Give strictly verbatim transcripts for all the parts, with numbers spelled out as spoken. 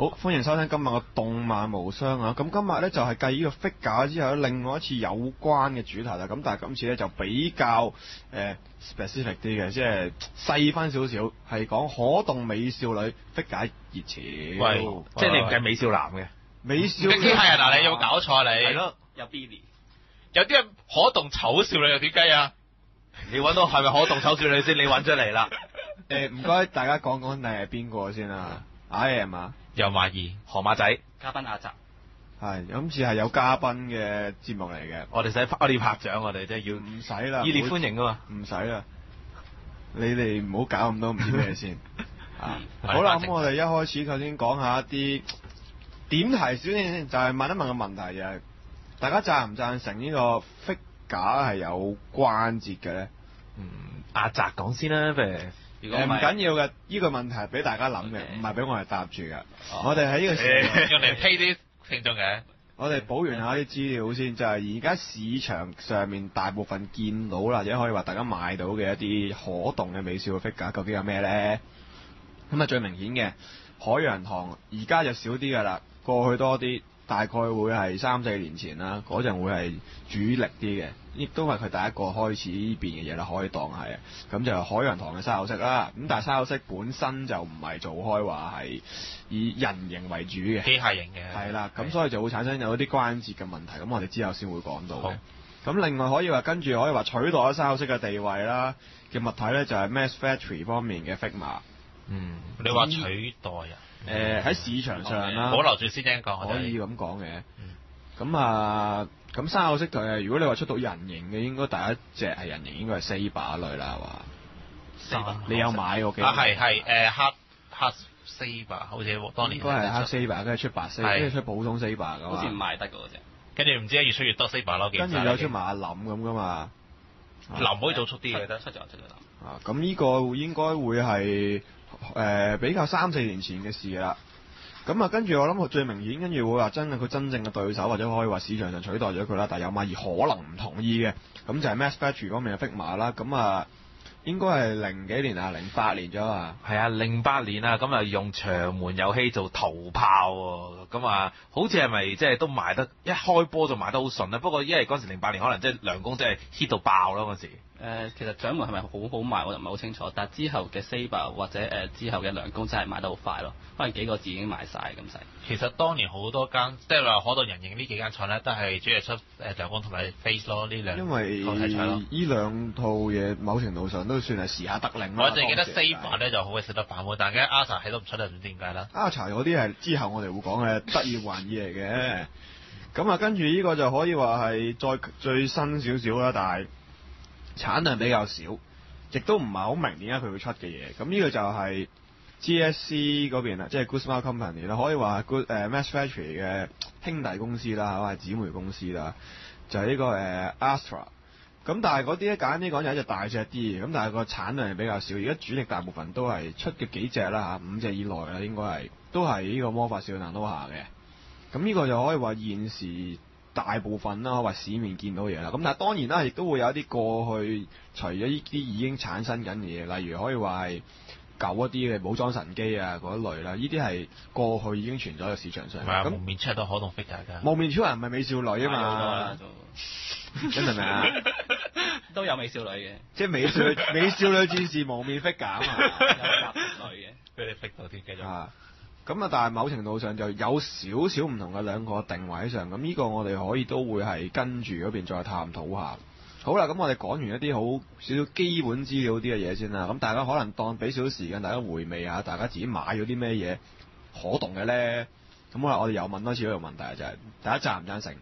好，歡迎收聽今日嘅動漫無雙啊！咁今日咧就係繼呢個 figure 之後，另外一次有關嘅主題啦。咁但係今次咧就比較誒、呃、specific 啲嘅，即係細分少少，係講可動美少女 figure 熱潮。 喂，即係你唔計美少男嘅？ 美少女機械人嗱，你有冇搞錯啊？你係咯，有 Billy， 有啲人可動醜少女又點計啊？你揾到係咪可動醜少女先？你揾出嚟啦。 誒唔該，大家講講你係邊個先啊？I am 啊？ 又馬二河馬仔， 嘉賓阿澤， 係今次係有嘉賓嘅節目嚟嘅。 我哋使我哋拍掌，我哋即係要唔使啦， 熱烈歡迎噶嘛。 唔使啦，你哋唔好搞咁多唔知咩先啊！ 嗯、 好啦，咁我哋一開始頭先講下一啲點題小先，就係、是、問一問個問題，就係大家贊唔贊成呢個 figure 係有關節嘅咧？ 嗯，阿澤講先啦，譬如。 誒唔緊要嘅，呢、這個問題係俾大家諗嘅，唔係俾我哋答住嘅。哦、我哋喺呢個時候用嚟批啲聽眾嘅。 我哋補完下啲資料先，就係而家市場上面大部分見到或者可以話大家買到嘅一啲可動嘅美少女 figure，究竟有咩咧？咁啊最明顯嘅海洋堂，而家就少啲㗎啦，過去多啲，大概會係三四年前啦，嗰陣會係主力啲嘅。亦都係佢第一個開始呢邊嘅嘢啦，可以當係咁就海洋堂嘅沙口式啦。咁但係沙口式本身就唔係做開話係以人形為主嘅， 機械型嘅。 係啦，咁所以就會產生有啲關節嘅問題。咁我哋之後先會講到嘅。咁另外可以話跟住可以話取代咗沙口式嘅地位啦嘅物體咧，就係 Max Factory 方面嘅 Figma。 嗯，你話取代啊？ 誒、呃、喺市場上啦， 保留住先聽講， 可以咁講嘅。咁、嗯、啊。咁沙口式台，如果你話出到人形嘅，應該第一隻係人形，應該係 Saber 類啦，係嘛？你有買過幾？ 啊，係係誒黑黑 Saber，好似當年應該係黑 Saber，跟住出白 Saber，跟住出普通 Saber 噶嘛。 好似唔賣得嗰隻。 跟住唔知越出越多 Saber 咯， 跟住有出埋阿林咁噶嘛。 林可以做速啲嘅，得出咗出咗林。 啊，咁呢個應該會係誒、呃、比較三四年前嘅事啦。咁啊，跟住我諗佢最明顯，跟住會話真係佢真正嘅對手，或者可以話市場上取代咗佢啦。但係有馬爾可能唔同意嘅，咁就係 Max Factory 方面嘅 Figma 啦。咁啊，應該係零幾年啊，零八年咗啊。 係啊，零八年啊，咁啊用長門遊戲做頭炮喎。咁啊，好似係咪即係都賣得一開波就賣得好順啊？不過因為嗰時零八年可能即係良工真係 hit 到爆咯嗰時。 誒、呃，其實掌門係咪好好賣，我就唔係好清楚。但係之後嘅 Saber 或者誒、呃、之後嘅良工真係賣得好快咯，可能幾個字已經賣晒咁滯。 其實當年好多間，即係話可動人形呢幾間廠咧，都係主要出誒良工同埋 Face 咯呢兩。 因為呢兩套嘢某程度上都算係時下得令啦。 我淨記得 Saber 咧就好鬼食得飯喎，但係而家 Asa 喺都唔出得，唔知點解啦。 Asa 嗰啲係之後我哋會講嘅得意玩意嚟嘅。咁啊，跟住呢個就可以話係再最新少少啦，但係產量比較少，亦都唔係好明點解佢會出嘅嘢。咁呢個就係 G S C 嗰邊啦，即係 Guzman Company 啦，可以話係 Good 誒 Max Factory 嘅兄弟公司啦，或者姊妹公司啦，就係、是、呢、這個誒、呃、Astra。咁但係嗰啲咧簡單啲講就一隻大隻啲，咁但係個產量係比較少。而家主力大部分都係出嘅幾隻啦嚇，五隻以內啦，應該係都係呢個魔法少女娜諾夏嘅。咁呢個就可以話現時大部分啦，可以話市面見到嘢啦。咁但係當然啦，亦都會有一啲過去除咗呢啲已經產生緊嘅嘢，例如可以話係舊一啲嘅武裝神機啊嗰一類啦。呢啲係過去已經存在喺市場上。 咁蒙面超人都可動 figure 㗎。 蒙面超人唔係美少女啊嘛。真係咪啊？ 都有美少女嘅， 即係美少女美少女戰士蒙面 figure 啊嘛。 有女嘅， 俾你 figure 到啲繼續。 啊咁啊，但係某程度上就有少少唔同嘅兩個定位上，咁呢個我哋可以都會係跟住嗰邊再探討下。好啦，咁我哋講完一啲好少少基本資料啲嘅嘢先啦。咁大家可能當俾少少時間大家回味下，大家自己買咗啲咩嘢可動嘅咧？咁好啦，我哋又問多次一個問題，就係、是、大家贊唔贊成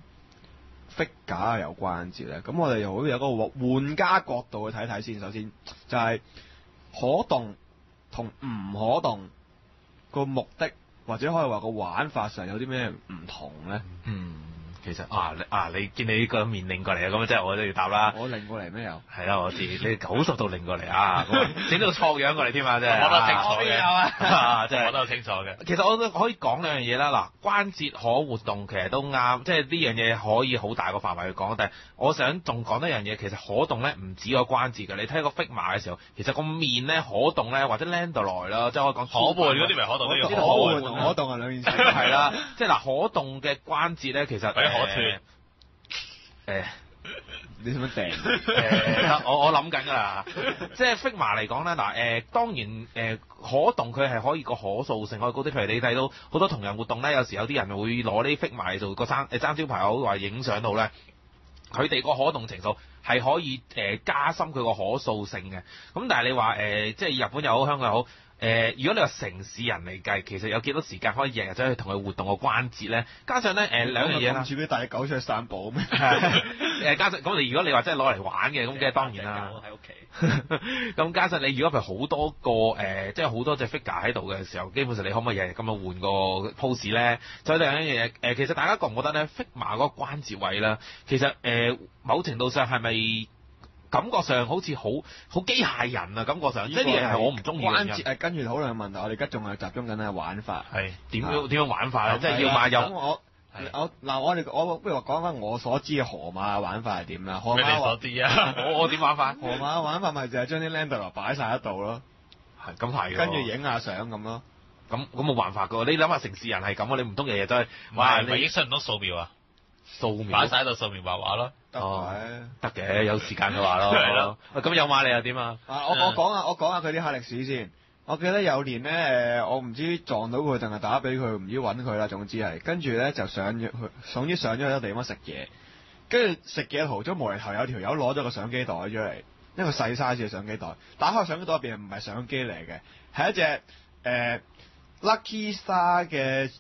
figure 有關節咧？咁我哋又好有個玩家角度去睇睇先。首先就係可動同唔可動個目的或者可以話個玩法上有啲咩唔同咧？ 嗯， 其實啊你啊你見你個面擰過嚟啊，咁即係我都要答啦。 我擰過嚟咩又？ 係啦，我知你九十度擰過嚟啊，整到個錯樣過嚟添啊，真係。 我都清楚嘅， 啊，真係我都清楚嘅。 其實我都可以講兩樣嘢啦。嗱，關節可活動其實都啱，即係呢樣嘢可以好大個範圍去講。但係我想仲講一樣嘢，其實可動咧唔止個關節嘅。你睇個 Figma 嘅時候，其實個面咧可動咧，或者 Lender 來啦，即係可以講可換嗰啲咪可動都要可可換換同可動係兩件事。 係啦，即係嗱可動嘅關節咧，其實或者可斷。 誒。 你點樣掟？ 誒，我我諗緊㗎啦，即係 Figma 嚟講咧，嗱誒，當然誒、呃、可動佢係可以個可塑性可以高啲，譬如你睇到好多同人活動咧，有時有啲人會攞呢 Figma 嚟做個爭誒爭招牌好，或者影相到咧，佢哋個可動程度係可以誒、呃、加深佢個可塑性嘅。咁但係你話誒、呃，即係日本又好，香港又好。誒、呃，如果你話城市人嚟計，其實有幾多時間可以日日走去同佢活動個關節咧？加上咧，誒、呃、兩樣嘢啦。 似啲大狗出去散步咩？ 誒，加上咁你如果你話真係攞嚟玩嘅，咁梗係當然啦。 喺屋企。 咁加上你如果譬如好多個誒、呃，即係好多隻 figure 喺度嘅時候，基本上你可唔可以日日咁樣換個 pose 咧？再另一樣嘢，誒，其實大家覺唔覺得咧 Figma 嗰個關節位啦，其實誒、呃、某程度上係咪？感覺上好似好好機械人啊！感覺上，即係呢樣係我唔中意嘅。 關節誒，跟住討論問題，我哋而家仲係集中緊喺玩法。 係點樣點樣玩法咧？即係要買有。 咁我我嗱，我哋我不如話講翻我所知嘅河馬嘅玩法係點啦？河馬所知啊！ 我我點玩法？ 河馬嘅玩法咪就係將啲 Lender 擺晒喺度咯。 係咁係。 跟住影下相咁咯。 咁咁冇辦法㗎喎！你諗下城市人係咁啊！你唔通日日都係哇？你影出唔到素描啊？ 素描擺晒喺度素描畫畫咯。 哦， 得嘅，有時間嘅話咯。 係咯。 咁有馬你又點啊？ 啊，我我講下我講下佢啲黑歷史先。我記得有年咧，誒，我唔知撞到佢定係打俾佢，唔知揾佢啦。總之係跟住咧就上咗去，總之上咗去一個地方食嘢。跟住食嘢途中無厘頭有條友攞咗個相機袋出嚟，一個細 size 嘅相機袋。打開相機袋入邊唔係相機嚟嘅，係一隻誒、呃、Lucky Star 嘅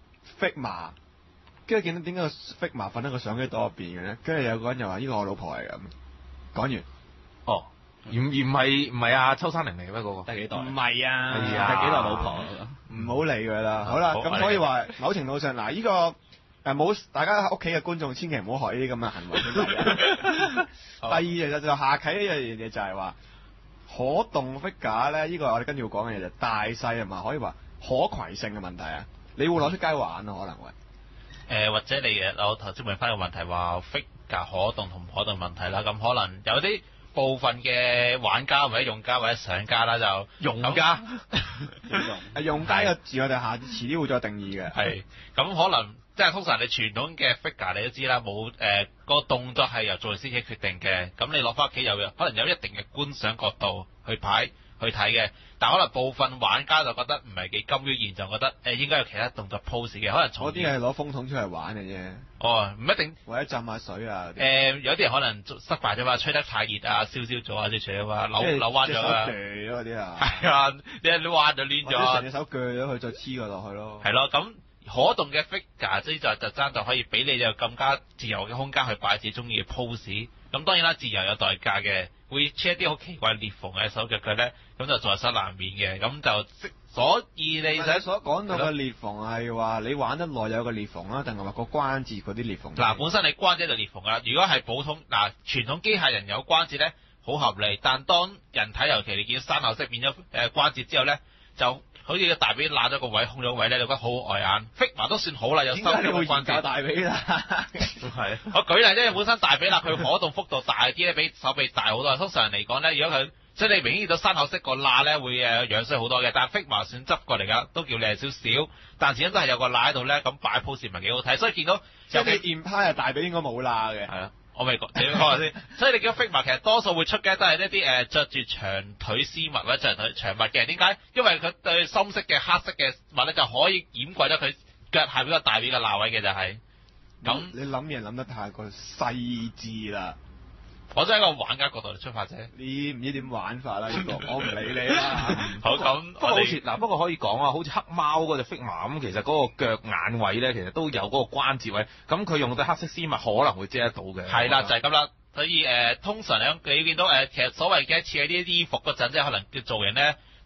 Figma。跟住見到點解個 Figma 瞓喺個相機袋入邊嘅咧？跟住有個人又話：呢個我老婆嚟咁。講完。 哦，而而唔係唔係阿秋山玲嚟嘅咩？嗰個第幾代？ 唔係啊， 係第幾代老婆？ 唔好理佢啦。好啦，咁可以話某程度上嗱，呢個誒冇大家屋企嘅觀眾千祈唔好學呢啲咁嘅行為先得。第二其實就下啟一樣嘢就係話可動 figure 咧，呢個我哋跟住要講嘅嘢就大細係咪可以話可攜性嘅問題啊？你會攞出街玩啊？可能會。 誒、呃、或者你誒，我頭先問翻個問題話 figure 可動同唔可動問題啦，咁可能有啲部分嘅玩家或者用家或者上家啦，就用家用用家個字我哋下次遲啲會再定義嘅。 係咁可能即係通常你傳統嘅 figure 你都知啦，冇誒個動作係由造型師己決定嘅，咁你落翻屋企有可能有一定嘅觀賞角度去擺去睇嘅，但可能部分玩家就覺得唔係幾甘於現狀，覺得誒應該有其他動作 pose 嘅，可能嗰啲係攞風筒出嚟玩嘅啫。 哦，唔一定， 或者浸下水啊。 誒、呃、有啲人可能失敗咗嘛，吹得太熱啊，燒燒咗啊，即係除咗話扭扭彎咗啊， 鋸咗嗰啲啊。 係啊，你你彎就攣咗。 成隻手鋸咗佢，再黐佢落去咯。 係咯，咁可動嘅 figure 即就就爭就可以俾你有更加自由嘅空間去擺自己中意嘅 pose。咁當然啦，自由有代價嘅，會出一啲好奇怪裂縫嘅手腳腳咧，咁就在所難免嘅。咁就所以你想所講到嘅裂縫係話你玩得耐有個裂縫啦，定係話個關節嗰啲裂縫？ 嗱，本身你關節就裂縫噶啦。如果係普通嗱傳統機械人有關節咧，好合理。但當人體尤其你見到山口式變咗誒關節之後咧，就好似個大髀揦咗個位空咗位咧，你覺得好礙眼。Figma 都算好啦，有收咗個關節。 大髀啦， 係。我舉例，因為本身大髀啦，佢可動幅度大啲咧，比手臂大好多。通常嚟講咧，如果佢即係你明顯見到山口式個罅咧，會誒樣衰好多嘅。但係 Figma 算執過嚟㗎，都叫靚少少。但始終都係有個罅喺度咧，咁擺 pose 唔係幾好睇。所以見到即係你 Empire 大髀應該冇罅嘅。 係啊。我未講，你講下先。所以你見到 Figma 其實多數會出嘅都係一啲誒著住長腿絲襪或者長腿長襪嘅。點解？因為佢對深色嘅黑色嘅襪咧就可以掩蓋咗佢腳下邊個大髀嘅罅位嘅就係、是。咁你諗嘢諗得太過細緻啦。 我真係一個玩家角度嚟出發啫。 你唔知點玩法啦，呢個我唔理你啦。 好咁， 不過好似嗱，不過可以講啊，好似黑貓嗰隻 Figma咁，其實嗰個腳眼位咧，其實都有嗰個關節位。咁佢用對黑色絲襪可能會遮得到嘅。 係啦，就係咁啦。所以誒、呃，通常嚟講，你見到誒、呃，其實所謂嘅設計啲衣服嗰陣，即係可能叫造型咧，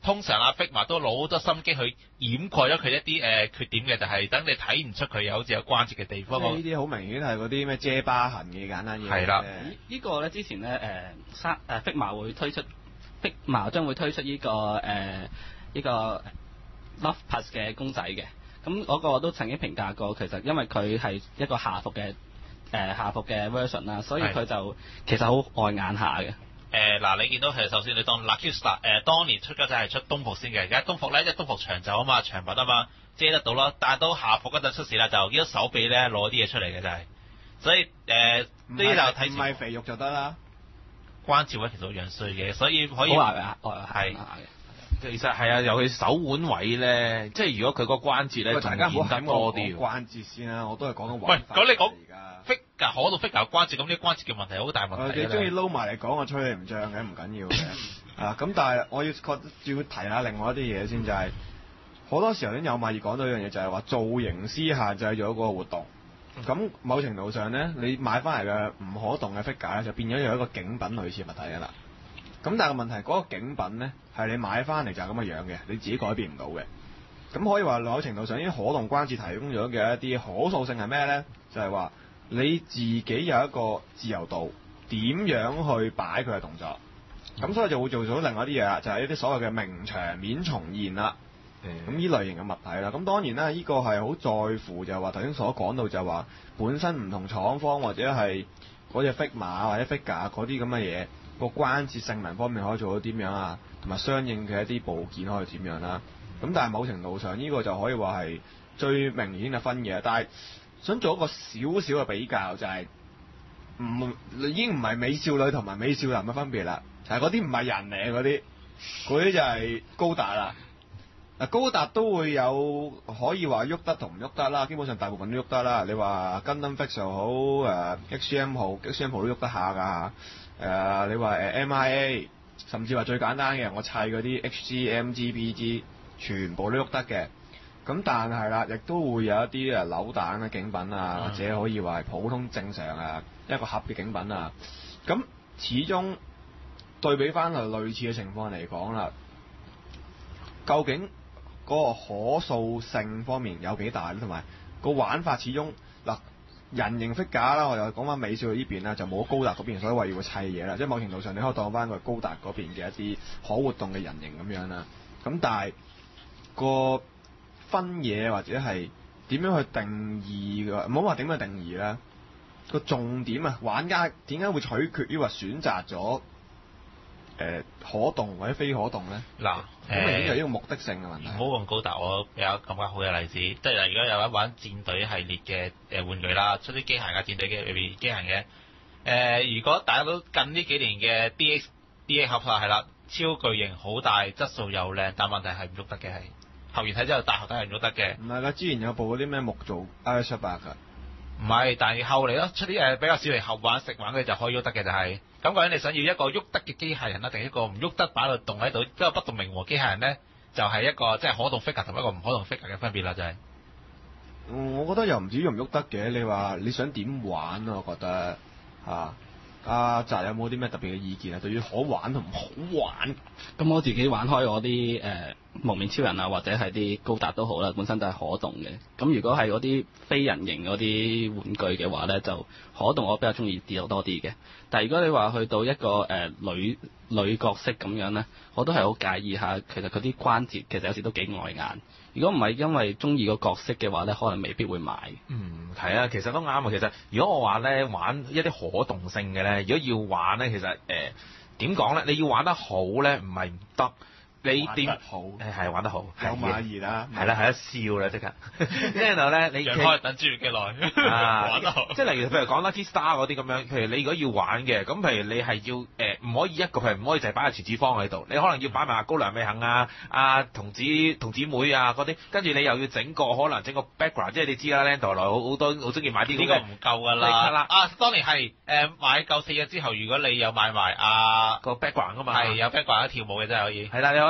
通常阿 Figma 都攞好多心機去掩蓋咗佢一啲誒、呃、缺點嘅，就係、是、等你睇唔出佢有好似有關節嘅地方。 呢啲好明顯係嗰啲咩遮疤痕嘅簡單嘢。 係啦， 呢、這個咧之前咧誒三誒 Figma 會推出 Figma 將會推出呢、這個誒呢、呃這個 Love Plus 嘅公仔嘅。咁嗰個我都曾經評價過，其實因為佢係一個下服嘅誒、呃、下服嘅 version 啦，所以佢就其實好礙眼下嘅。 誒嗱、呃，你見到其實首先你當 Lucky Star 誒當年出嗰陣係出東服先嘅，而家東服咧，即係東服長袖啊嘛，長襪啊嘛，遮得到啦。但係到下服嗰陣出事啦，就見到手臂咧攞啲嘢出嚟嘅就係、是，所以誒呢啲就睇唔係肥肉就得啦。 關節位其實好樣衰嘅，所以可以好牙嘅， 係。 其實係啊，尤其手腕位咧，即係如果佢個關節咧， 大家唔好得多啲。 關節先啦，我都係講緊喂， 玩法。 咁你講而家 figure 可到 figure 關節，咁呢關節嘅問題好大問題。 你中意撈埋嚟講，我吹你唔脹嘅，唔緊要嘅。啊，咁但係我要覺要提下另外一啲嘢先，就係、是、好多時候啲有馬爾講到一樣嘢，就係話造型師限制咗嗰個活動。咁、嗯、某程度上咧，你買翻嚟嘅唔可動嘅 figure 咧，就變咗有一個景品類似物體㗎啦。咁但係個問題，嗰、那個景品咧係你買翻嚟就係咁嘅樣嘅，你自己改變唔到嘅。咁可以話某程度上，呢啲可動關節提供咗嘅一啲可塑性係咩咧？就係、是、話你自己有一個自由度，點樣去擺佢嘅動作。咁所以就會做咗另外一啲嘢啦，就係一啲所謂嘅名場面重現啦。咁呢、嗯、類型嘅物體啦，咁當然啦，呢、這個係好在乎就係話頭先所講到就係話本身唔同廠方或者係嗰隻 Figma 或者 figure 嗰啲咁嘅嘢。個關節性能方面可以做到點樣啊？同埋相應嘅一啲部件可以點樣啦？咁但係某程度上呢、這個就可以話係最明顯嘅分野。但係想做一個少少嘅比較，就係、是、唔已經唔係美少女同埋美少男嘅分別啦。係嗰啲唔係人嚟嗰啲，嗰啲就係高達啦。嗱，高達都會有可以話喐得同唔喐得啦，基本上大部分都喐得啦。你話 Gundam Fix 又好，誒 X G M 號 X G M 號都喐得下㗎。誒、呃，你話誒 M I A， 甚至話最簡單嘅，我砌嗰啲 H G M G B G， 全部都喐得嘅。咁但係啦，亦都會有一啲誒扭蛋嘅景品啊，嗯、或者可以話係普通正常啊一個盒嘅景品啊。咁始終對比翻嚟類似嘅情況嚟講啦，究竟嗰個可塑性方面有幾大咧？同埋個玩法始終嗱。人形 figure 啦，我又講翻美少女呢邊啦，就冇高達嗰邊，所以話要砌嘢啦。即係某程度上，你可以當翻個高達嗰邊嘅一啲可活動嘅人形咁樣啦。咁但係個分野或者係點樣去定義嘅？唔好話點樣定義啦。個重點啊，玩家點解會取決於話選擇咗？誒、呃、可動或者非可動咧？嗱，咁明顯就係呢個目的性嘅問題。 唔好用高達，我有更加好嘅例子，即係如果有一玩戰隊系列嘅誒玩具啦，出啲機械嘅戰隊嘅裏邊機械嘅誒，如果大家都近呢幾年嘅 D X D X 盒係啦，超巨型好大，質素又靚，但問題係唔喐得嘅，係後完睇之後大學睇係唔喐得嘅。 唔係啦，之前有部嗰啲咩木造 I 七八㗎。 唔係，但係後嚟咯，出啲誒比較少嚟後玩食玩嘅就可以喐得嘅就係、是。咁究竟你想要一個喐得嘅機械人啦，定一個唔喐得擺喺度動喺度，一個不動明和機械人咧，就係、是、一個即係可動 figure 同一個唔可動 figure 嘅分別啦，就係、是。 嗯，我覺得又唔至於唔喐得嘅，你話你想點玩啊？我覺得嚇。阿澤有冇啲咩特別嘅意見啊？對於可玩同唔好玩， 咁我自己玩開我啲誒蒙面超人啊，或者係啲高達都好啦，本身都係可動嘅。咁如果係嗰啲非人形嗰啲玩具嘅話咧，就可動我比較中意啲多啲嘅。但係如果你話去到一個誒、呃、女女角色咁樣咧，我都係好介意下，其實佢啲關節其實有時都幾礙眼。如果唔係因為中意個角色嘅話咧，可能未必會買。 嗯，係啊，其實都啱啊。其實如果我話咧玩一啲可動性嘅咧，如果要玩咧，其實誒點講咧？你要玩得好咧，唔係唔得。你點好？誒係玩得好， 有馬兒啦， 係啦係啦，笑啦即刻。跟住咧，你讓開等住幾耐啊？玩得好， 即係例如譬如講 Lucky Star 嗰啲咁樣，譬如你如果要玩嘅，咁譬如你係要誒唔、呃、可以一個，譬如唔可以就係擺阿池子方喺度，你可能要擺埋阿高梁美幸啊、阿童子童子妹啊嗰啲，跟住你又要整個可能整個 background，即係你知啦 ，Lando 來好好多好中意買啲呢個唔夠㗎啦。啊，當年係誒、呃、買夠四日之後，如果你有買埋啊個 background 㗎嘛，係有 background 跳舞嘅真係可以。 係啦，你可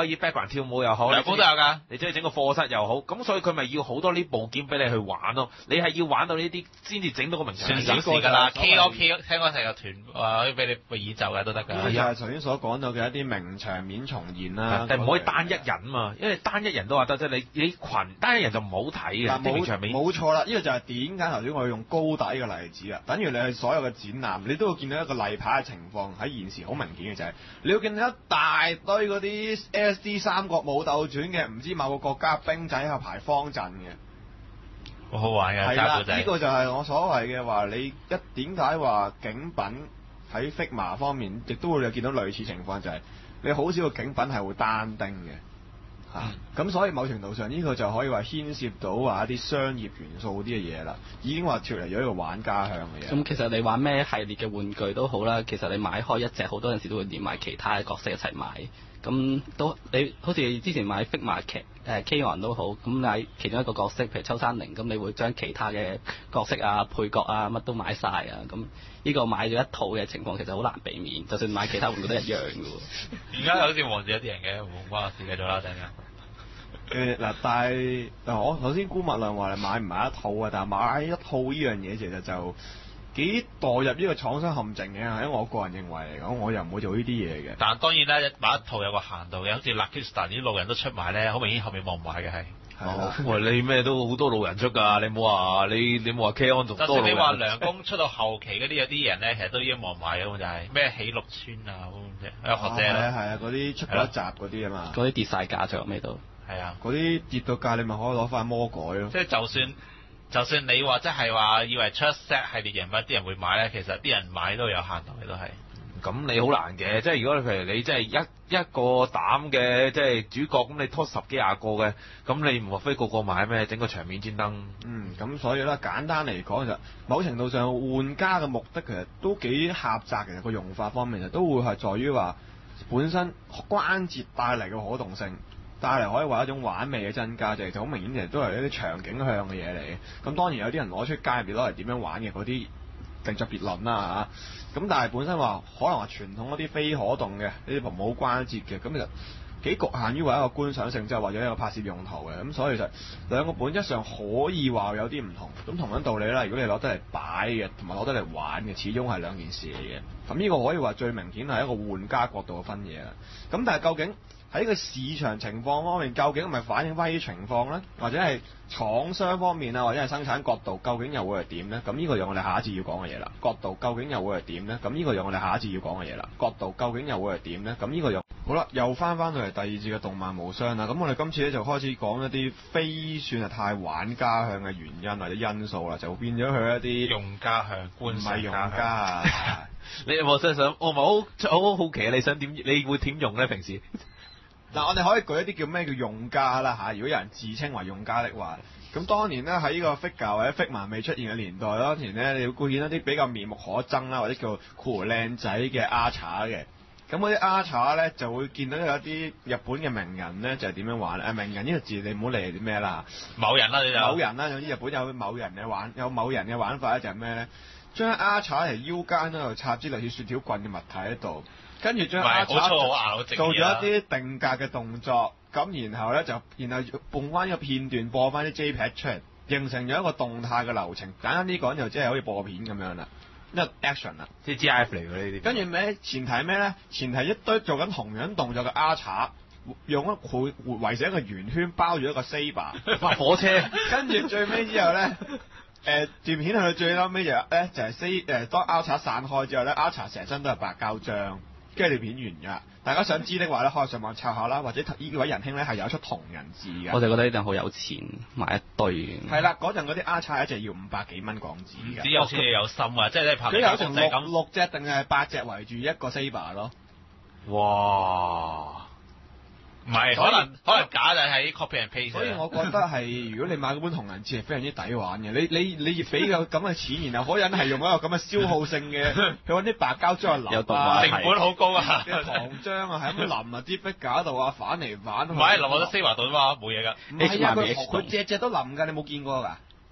可以 background 跳舞又好， 兩公都有㗎。 你中意整個課室又好，咁所以佢咪要好多呢部件俾你去玩咯。你係要玩到呢啲先至整到個名場面。 算小事㗎啦，K O K 聽講成個團啊可以俾你個演奏嘅都得㗎。 係啊，頭先所講到嘅一啲名場面重現啦， 但係唔可以單一人嘛，因為單一人都話得啫。你你群單一人就唔好睇嘅。啲名場面冇錯啦，呢個就係點解頭先我用高底嘅例子啊。等於你去所有嘅展覽，你都會見到一個例牌嘅情況喺現時好明顯嘅就係、是，你會見到一大堆嗰啲 S D 三國武鬥傳嘅，唔知某個國家兵仔喺度排方陣嘅， 好好玩嘅。 係啦， 呢、 呢個就係我所謂嘅話，你一點解話景品喺 Figma 方面，亦都會有見到類似情況，就係、是、你好少個景品係會單丁嘅。咁、嗯啊、所以某程度上呢、呢個就可以話牽涉到話一啲商業元素啲嘅嘢啦，已經話脫離咗一個玩家向嘅嘢。 咁其實你玩咩系列嘅玩具都好啦，其實你買開一隻，好多陣時都會連埋其他嘅角色一齊買。咁都你好似之前買 Figma 劇誒 K-On 都好，咁你其中一個角色譬如秋山翎，咁你會將其他嘅角色啊、配角啊乜都買晒啊。咁呢個買咗一套嘅情況其實好難避免，就算買其他玩具都一樣嘅喎。 而家好似望住一啲人嘅，唔關我事，繼續啦，陣間。 誒嗱，但係嗱，我頭先姑勿論話你買唔買一套啊？但係買一套呢樣嘢其實就幾墮入呢個廠商陷阱嘅，因為我個人認為嚟講，我又唔會做呢啲嘢嘅。 但係當然啦，買一套有個限度嘅，好似 Lakistan 啲路人都出埋咧，好明顯後面冇人買嘅係。 係喂，你咩都好多路人出㗎，你冇話你你冇話 K-On 仲多路人。 就算你話涼宮出到後期嗰啲有啲人咧，其實都已經冇人買嘅，咁就係咩喜六村啊咁啫，有學姐咧。 係啊係啊，嗰啲出嗰一集嗰啲啊嘛。 嗰啲跌晒價最後尾都。 係啊， 嗰啲跌到價，你咪可以攞翻魔改咯。 即係就算就算你話即係話以為出 set 系列人物啲人會買咧，其實啲人買都有限度嘅都係。 咁你好難嘅，即係如果你譬如你即係一一個膽嘅即係主角，咁你拖十幾廿個嘅，咁你唔莫非個個買咩？整個場面專登。 嗯，咁所以咧簡單嚟講就，某程度上玩家嘅目的其實都幾狹窄，其實個用法方面其實都會係在於話本身關節帶嚟嘅可動性。帶嚟可以話一種玩味嘅增加，就係好明顯，其實都係一啲場景向嘅嘢嚟嘅。咁當然有啲人攞出街入邊攞嚟點樣玩嘅嗰啲，另作別論啦嚇。咁但係本身話可能話傳統嗰啲非可動嘅呢啲冇關節嘅，咁其實幾局限於話一個觀賞性，即係或者一個拍攝用途嘅。咁所以就兩個本質上可以話有啲唔同。咁同樣道理啦，如果你攞得嚟擺嘅，同埋攞得嚟玩嘅，始終係兩件事嚟嘅。咁呢個可以話最明顯係一個玩家角度嘅分野啦。咁但係究竟喺個市場情況方面，究竟係咪反映翻呢啲情況咧？或者係廠商方面啊，或者係生產角度，究竟又會係點咧？咁呢個就我哋下一節要講嘅嘢啦。角度究竟又會係點咧？咁呢個就我哋下一節要講嘅嘢啦。角度究竟又會係點咧？咁呢個又好啦，又翻翻到嚟第二節嘅動漫無雙啦。咁我哋今次咧就開始講一啲非算係太玩家向嘅原因或者因素啦，就變咗去一啲用家向、觀賞用家啊。 你有冇真係想？我唔係好好好奇啊！你想點？你會點用咧？平時？ 嗱，我哋可以舉一啲叫咩叫用家啦嚇。如果有人自稱為用家的話，咁當年咧喺呢個 figure 或者 Figma 未出現嘅年代，當年咧你會見一啲比較面目可憎啦，或者叫酷靚仔嘅 archer 嘅。咁嗰啲 archer 咧就會見到有一啲日本嘅名人咧就係點樣玩咧？誒名人呢個字你唔好理係啲咩啦。 某人啦，你就某人啦，總之日本有某人嘅玩，有某人嘅玩法咧就係咩咧？將 archer 嚟腰間嗰度插支類似雪條棍嘅物體喺度。跟住將阿查做咗一啲定格嘅動作，咁然後咧就然後播翻個片段，播翻啲 JPEG 出嚟，形成咗一個動態嘅流程。簡單啲講就即係好似播片咁樣啦，一個 action 啦， 即係 GIF 嚟嘅呢啲。 跟住咩？前提係咩咧？前提一堆做緊同樣動作嘅阿查，用一佢圍成一個圓圈包住一個 saber 畫火車， 跟住最尾之後咧。誒、呃、段片去到最嬲尾就咧就係 C 誒當 R 查散開之後咧 R 查成身都係白膠漿，跟住條片完㗎。大家想知的話咧，可以上網抄下啦，或者呢位仁兄咧係有出同人誌㗎。 我哋覺得呢陣好有錢，買一堆。 係啦，嗰陣嗰啲 R 查一隻要五百幾蚊港紙㗎。 只有錢你有心啊！即係你拍佢有成六六隻定係八隻圍住一個 saber 咯。 哇！ 唔係，可能可能假就喺 copy and paste。 所以我覺得係，如果你買嗰本同人誌係非常之抵玩嘅。你你你俾個咁嘅錢，然後嗰人係用一個咁嘅消耗性嘅，去揾啲白膠漿去淋啊， 成本好高啊！ 啲糖漿啊，係咁淋啊啲 figure 度啊，反嚟反去。 唔係淋落咗 saber 度啊嘛，冇嘢㗎。 唔係啊，佢佢隻隻都淋㗎，你冇見過㗎？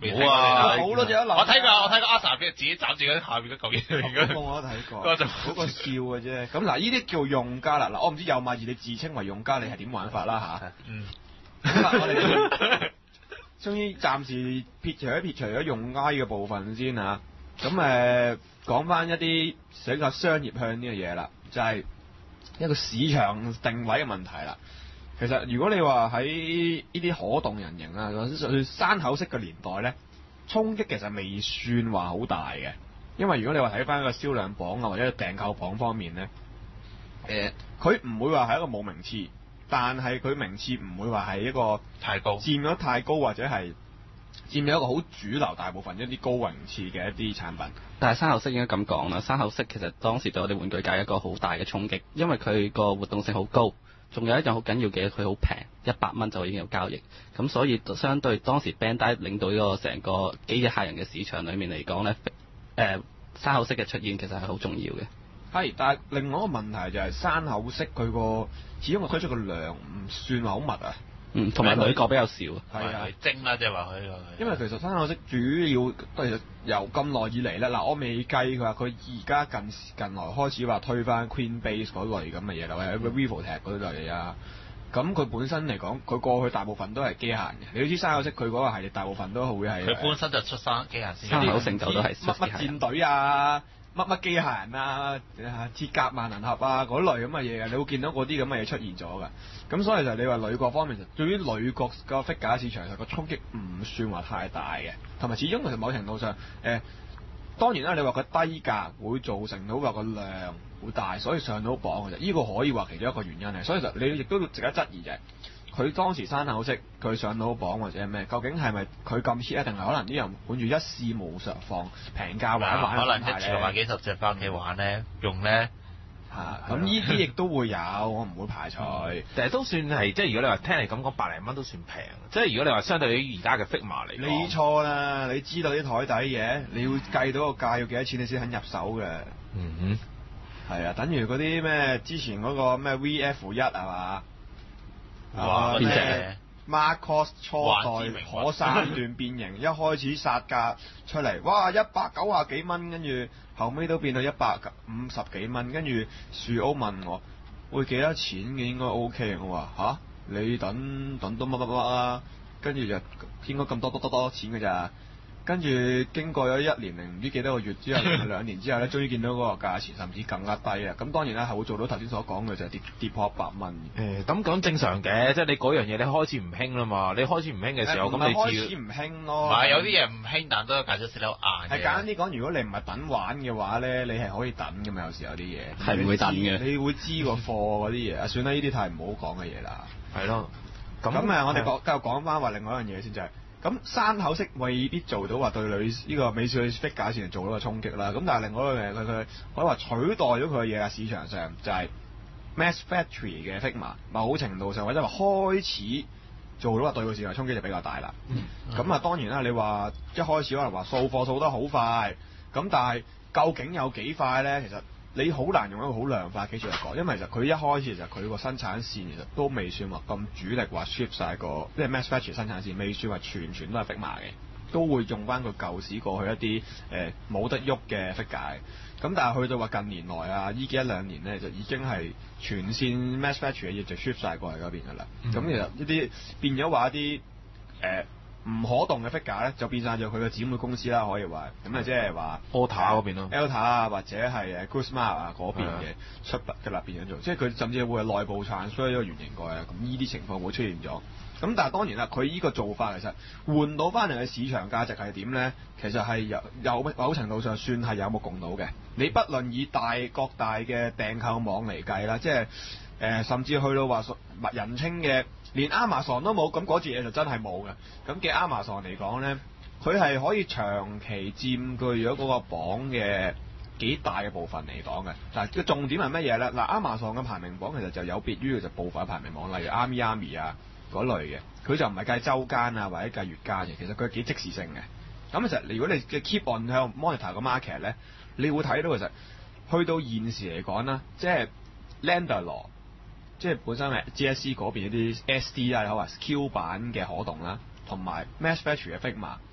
未冇啊好多隻一流。 我睇過，我睇過阿 Sa 自己斬住嗰下邊嗰嚿嘢。 嗰個我都睇過， 嗰個就嗰個笑嘅啫。咁嗱，呢啲叫用家啦。嗱，我唔知有馬二你自稱為用家，你係點玩法啦吓， 嗯。 咁啊，我哋終於暫時撇除咗撇除咗用家嘅部分先嚇。咁誒講翻一啲比較商業向呢個嘢啦，就係、是、一個市場定位嘅問題啦。其實如果你話喺呢啲可動人形啊，或者山口式嘅年代咧，衝擊其實未算話好大嘅。因為如果你話睇翻個銷量榜啊，或者訂購榜方面咧，誒佢唔會話係一個冇名次，但係佢名次唔會話係一個太高， 佔咗太高，或者係佔咗一個好主流大部分一啲高名次嘅一啲產品。 但係山口式應該咁講啦，山口式其實當時對我哋玩具界一個好大嘅衝擊，因為佢個活動性好高，仲有一樣好緊要嘅，佢好平，一百蚊就已經有交易。咁所以相對當時 Bandai 領導呢個成個機械人嘅市場裏面嚟講咧，誒、呃、山口式嘅出現其實係好重要嘅。 係，但係另外一個問題就係山口式佢個始終佢推出個量唔算話好密啊。 嗯，同埋女角比較少。 係啊， 精啦，即係話佢。 因為其實山口式主要其實由咁耐以嚟咧，嗱我未計佢話佢而家近近來開始話推翻 Queen Base 嗰類咁嘅嘢啦，或者 Revoltech 嗰類啊。咁佢本身嚟講，佢過去大部分都係機械人嘅。你都知山口式佢嗰個系列大部分都會係佢本身就出生機械人先。 山口成就都係乜乜戰隊啊，乜乜機械人啊，鐵甲萬能俠啊嗰類咁嘅嘢啊，你會見到嗰啲咁嘅嘢出現咗㗎。咁所以就你話女角方面，對於女角個 figure 市場，其實個衝擊唔算話太大嘅，同埋始終其實某程度上，誒、呃、當然啦，你話佢低價會造成到話個量會大，所以上到榜嘅啫。呢個可以話其中一個原因係，所以就你亦都值得質疑嘅。佢當時山口式佢上到榜或者咩？究竟係咪佢咁 hit 啊？定係可能啲人本住一試無常放平價玩玩？ 可能一次買幾十隻翻屋企玩咧，用咧。 嚇，咁呢啲亦都會有，我唔會排除。 但係都算係，即係如果你話聽你咁講，百零蚊都算平。即係如果你話相對於而家嘅 Figma 嚟講， 你錯啦！你知道啲台底嘢，你要計到個價要幾多錢，你先肯入手嘅。 嗯哼，係啊，等於嗰啲咩之前嗰個咩 V F 一係嘛？ 哇！ 邊隻 Macross 初代可三段變形，一開始殺價出嚟，哇！一百九啊幾蚊，跟住後尾都變到一百五十幾蚊，跟住樹歐問我會幾多錢嘅應該 OK，我話吓，你等等多乜乜乜啊，跟住就應該咁多多多多錢㗎咋。跟住經過咗一年零唔知幾多個月之後，兩年之後咧，終於見到嗰個價錢，甚至更加低啊！咁當然啦，係會做到頭先所講嘅就係跌跌破一百蚊。 誒，咁講正常嘅，即係你嗰樣嘢你開始唔興啦嘛，你開始唔興嘅時候，咁、欸、你開始唔興咯。 唔係有啲嘢唔興，但都有價值蝕得好硬嘅。 係簡單啲講，如果你唔係等玩嘅話咧，你係可以等嘅嘛。有時有啲嘢係唔會等嘅。 你會知個貨嗰啲嘢啊，算啦，呢啲太唔好講嘅嘢啦。 係咯。咁咁誒，我哋講繼續講翻話另外一樣嘢先就係、是。咁山口式未必做到話對女呢、呢個美少女 figure 市場做到個衝擊啦。咁但係另外一樣嘢，佢佢可以話取代咗佢嘅嘢啊，市場上就係 Mass Factory 嘅 Figma，某程度上或者話開始做到話對個市場衝擊就比較大啦。咁啊、嗯、當然啦，你話一開始可能話掃貨掃得好快，咁但係究竟有幾快咧？其實你好難用一個好量化嘅基礎嚟講，因為其實佢一開始其實佢個生產線其實都未算話咁主力話 shift 曬個，即係 mass factory 生產線未算話全全都係 Figma 嘅，都會用翻個舊時過去一啲誒冇得喐嘅 figure。咁但係去到話近年來啊，依幾一兩年咧就已經係全線 mass factory 嘅嘢就 shift 曬過去嗰邊㗎啦。咁、嗯、其實呢啲變咗話一啲誒。呃唔可動嘅 figure 咧，就變晒咗佢嘅姊妹公司啦，可以話咁啊，即係話 Alta 嗰邊咯 ，Alta 啊，或者係誒 Guzma 啊嗰邊嘅出筆嘅啦，變咗做，即係佢甚至會係內部產出一個原型過嚟，咁呢啲情況會出現咗。咁但係當然啦，佢呢個做法其實換到翻嚟嘅市場價值係點咧？其實係有有某程度上算係有目共睹嘅。你不論以大各大嘅訂購網嚟計啦，即係誒、呃、甚至去到話人稱嘅。連 Amazon 都冇，咁嗰節嘢就真係冇嘅。咁嘅 Amazon 嚟講咧，佢係可以長期佔據咗嗰個榜嘅幾大嘅部分嚟講嘅。嗱，個重點係乜嘢咧？嗱 Amazon 嘅排名榜其實就有別於其實部分排名榜，例如 Ami Ami 啊嗰類嘅，佢就唔係計週間啊或者計月間嘅，其實佢係幾即時性嘅。咁其實如果你嘅 keep on 喺度 monitor 個 market 咧，你會睇到其實去到現時嚟講啦，即係 Landor。即係本身係 G S C 嗰邊一啲 S D 啦，可能 Q 版嘅可動啦，同埋 Mass Factory 嘅 Figma，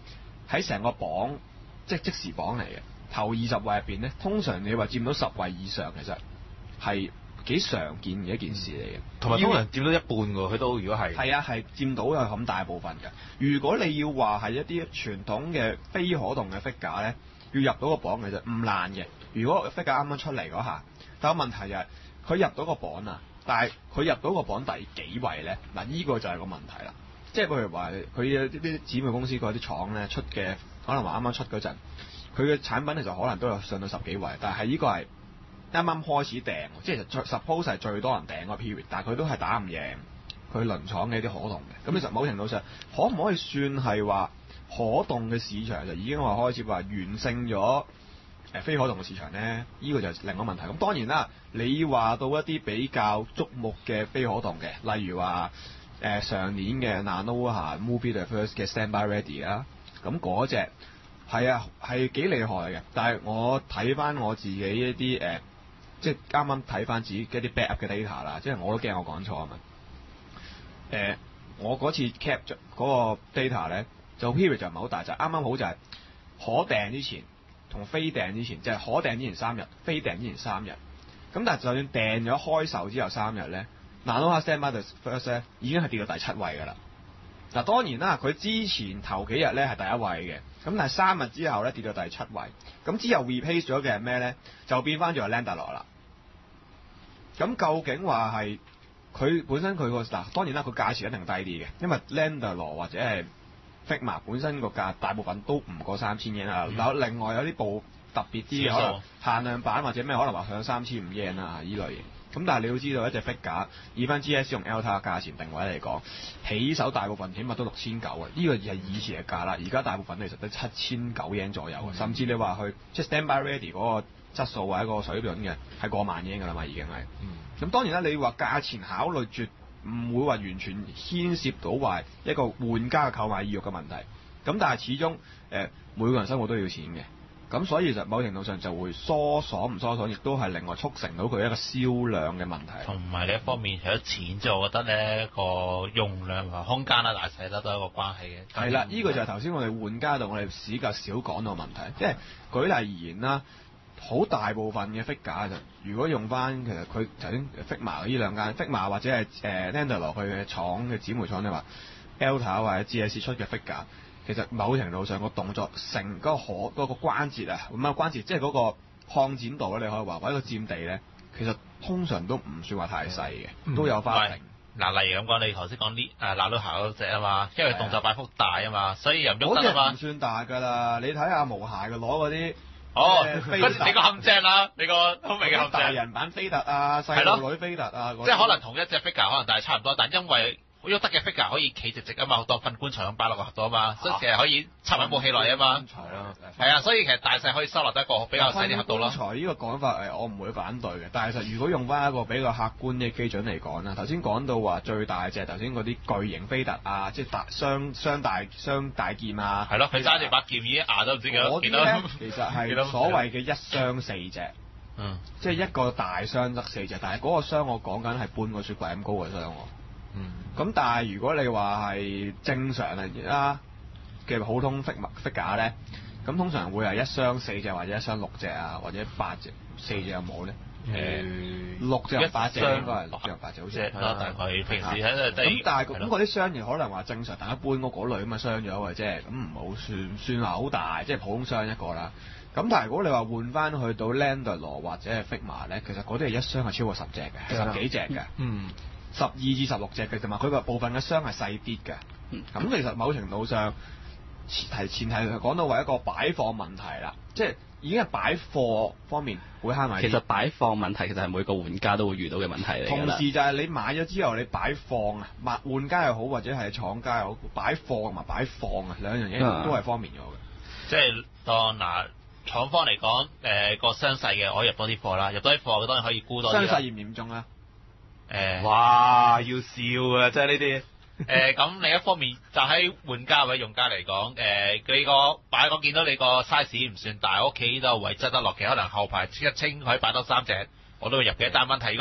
喺成個榜即係即時榜嚟嘅頭二十位入邊咧，通常你話佔到十位以上，其實係幾常見嘅一件事嚟嘅。 同埋通常佔到一半㗎，佢都如果係係啊，係佔到有咁大部分嘅。如果你要話係一啲傳統嘅非可動嘅 figure 咧，要入到個榜其實唔難嘅。如果 figure 啱啱出嚟嗰下，但係問題就係佢入到個榜啊，但係佢入到個榜第幾位咧？嗱，呢個就係個問題啦。即係譬如話佢有啲啲姊妹公司嗰啲廠咧出嘅，可能話啱啱出嗰陣，佢嘅產品其實可能都有上到十幾位，但係呢個係啱啱開始訂，即係 suppose 係最多人訂個 period，但係佢都係打唔贏佢輪廠嘅一啲可動嘅。咁其實某程度上，可唔可以算係話可動嘅市場就已經話開始話完勝咗誒非可動嘅市場咧？呢、呢個就係另一個問題。咁當然啦，你話到一啲比較矚目嘅非可動嘅，例如話誒、呃、上年嘅 Nano Movie The First 嘅 Stand By Ready 啊，咁嗰隻係啊係幾厲害嘅。但係我睇翻我自己一啲誒、呃，即係啱啱睇翻自己一啲 backup 嘅 data 啦，即係我都驚我講錯啊嘛。誒、呃，我嗰次 cap 咗嗰個 data 咧，就 period 就唔係好大，就啱啱好就係可訂之前同非訂之前，即係可訂之前三日，非訂之前三日。咁但係就算訂咗開售之後三日咧，Nano Stand By The First 咧已經係跌到第七位㗎啦。嗱當然啦，佢之前頭幾日咧係第一位嘅，咁但係三日之後咧跌到第七位。咁之後 replace 咗嘅係咩咧？就變翻咗係 Landor 啦。咁究竟話係佢本身佢個嗱當然啦，佢價錢一定低啲嘅，因為 Landor 或者係 Figma 本身個價大部分都唔過三千 yen 啊。有另外有啲部特別啲嘅可能限量版或者咩可能話上三千五 yen 啊依類型。咁但係你要知道一隻 figure 以翻 G S 用 Alta 嘅價錢定位嚟講，起手大部分起碼都六千九啊！呢個係以前嘅價啦，而家大部分其實都七千九 yen 左右，嗯、甚至你話去即係 Stand By Ready 嗰個質素或者個水準嘅係過萬 yen 㗎啦嘛，已經係。咁、嗯、當然啦，你話價錢考慮絕唔會話完全牽涉到話一個玩家嘅購買意欲嘅問題。咁但係始終誒、呃、每個人生活都要錢嘅。咁所以就某程度上就會疏爽唔疏爽，亦都係另外促成到佢一個銷量嘅問題。 同埋呢一方面，除咗錢之外，我覺得咧個用量同空間啦、大細啦都有一個關係嘅。 係啦，呢、呢個就係頭先我哋玩家度我哋比較少講到嘅問題。即係舉例而言啦，好大部分嘅 figure 就如果用翻其實佢頭先 Figma 呢兩間 Figma 或者係誒 Landor 落去嘅廠嘅姊妹廠，你話 Alta 或者 G S 出嘅 figure。其實某程度上個動作成嗰個可嗰個關節啊，咁啊關節即係嗰個擴展度咧，你可以話或者個佔地咧，其實通常都唔算話太細嘅，嗯、都有花瓶。 嗱，例如咁講，你頭先講啲誒納魯鞋嗰隻啊嘛，因為動作擺幅大啊嘛，所以又唔喐得啊嘛。 嗰隻唔算大㗎啦，你睇下無鞋嘅攞嗰啲。 哦，嗰時你個陷阱啦，你個好明嘅陷阱。 大人版菲特啊，細路女菲特啊， 即係可能同一隻 figure 可能大差唔多，但因為好喐得嘅 figure 可以企直直啊嘛，當瞓棺材咁擺落個盒度啊嘛，所以其實可以插喺部戲內啊嘛。棺材咯，係啊，所以其實大細可以收納得一個比較細啲盒度咯。棺材呢個講法誒，我唔會反對嘅，但係其實如果用翻一個比較客觀嘅基準嚟講啦，頭先講到話最大隻頭先嗰啲巨型菲特啊，即係大雙雙大雙大劍啊， 係咯，佢揸住把劍已經牙都唔知幾多幾多。 其實係所謂嘅一箱四隻，嗯，即係一個大箱得四隻，但係嗰個箱我講緊係半個雪櫃咁高嘅箱喎。嗯，咁但係如果你話係正常啊嘅普通 figure 咧，咁通常會係一箱四隻或者一箱六隻啊，或者八隻，四隻有冇咧？誒、嗯，六隻八隻應該係六隻八隻好似係啦，大概平時喺度。咁但係咁嗰啲箱亦可能話正常大家搬屋嗰類咁嘅箱咗嘅啫，咁唔好算算話好大，即係普通箱一個啦。咁但係如果你話換翻去到 Landor 或者係 Figma 咧，其實嗰啲係一箱係超過十隻嘅，十幾隻嘅。嗯。十二至十六隻嘅啫嘛，佢個部分嘅箱係細啲嘅。咁、嗯、其實某程度上，前提前提講到為一個擺放問題啦，即係已經係擺貨方面會慳埋。 其實擺放問題其實係每個玩家都會遇到嘅問題嚟㗎。 同時就係你買咗之後，你擺放啊，買玩家又好或者係廠家又好，擺貨同埋擺放啊兩樣嘢都係方便咗嘅、嗯。 即係當嗱廠方嚟講，誒、呃、個箱細嘅我入多啲貨啦，入多啲貨當然可以沽多啲啦。 箱細嚴唔嚴重啊？ 誒、欸，哇，要笑啊！即係呢啲。 誒，咁另一方面，就喺玩家或者用家嚟講，誒、呃，你個擺我見到你個 size 唔算大，我屋企都圍擠得落嘅，可能後排一清可以擺多三隻，我都會入嘅。但係問題如果有啲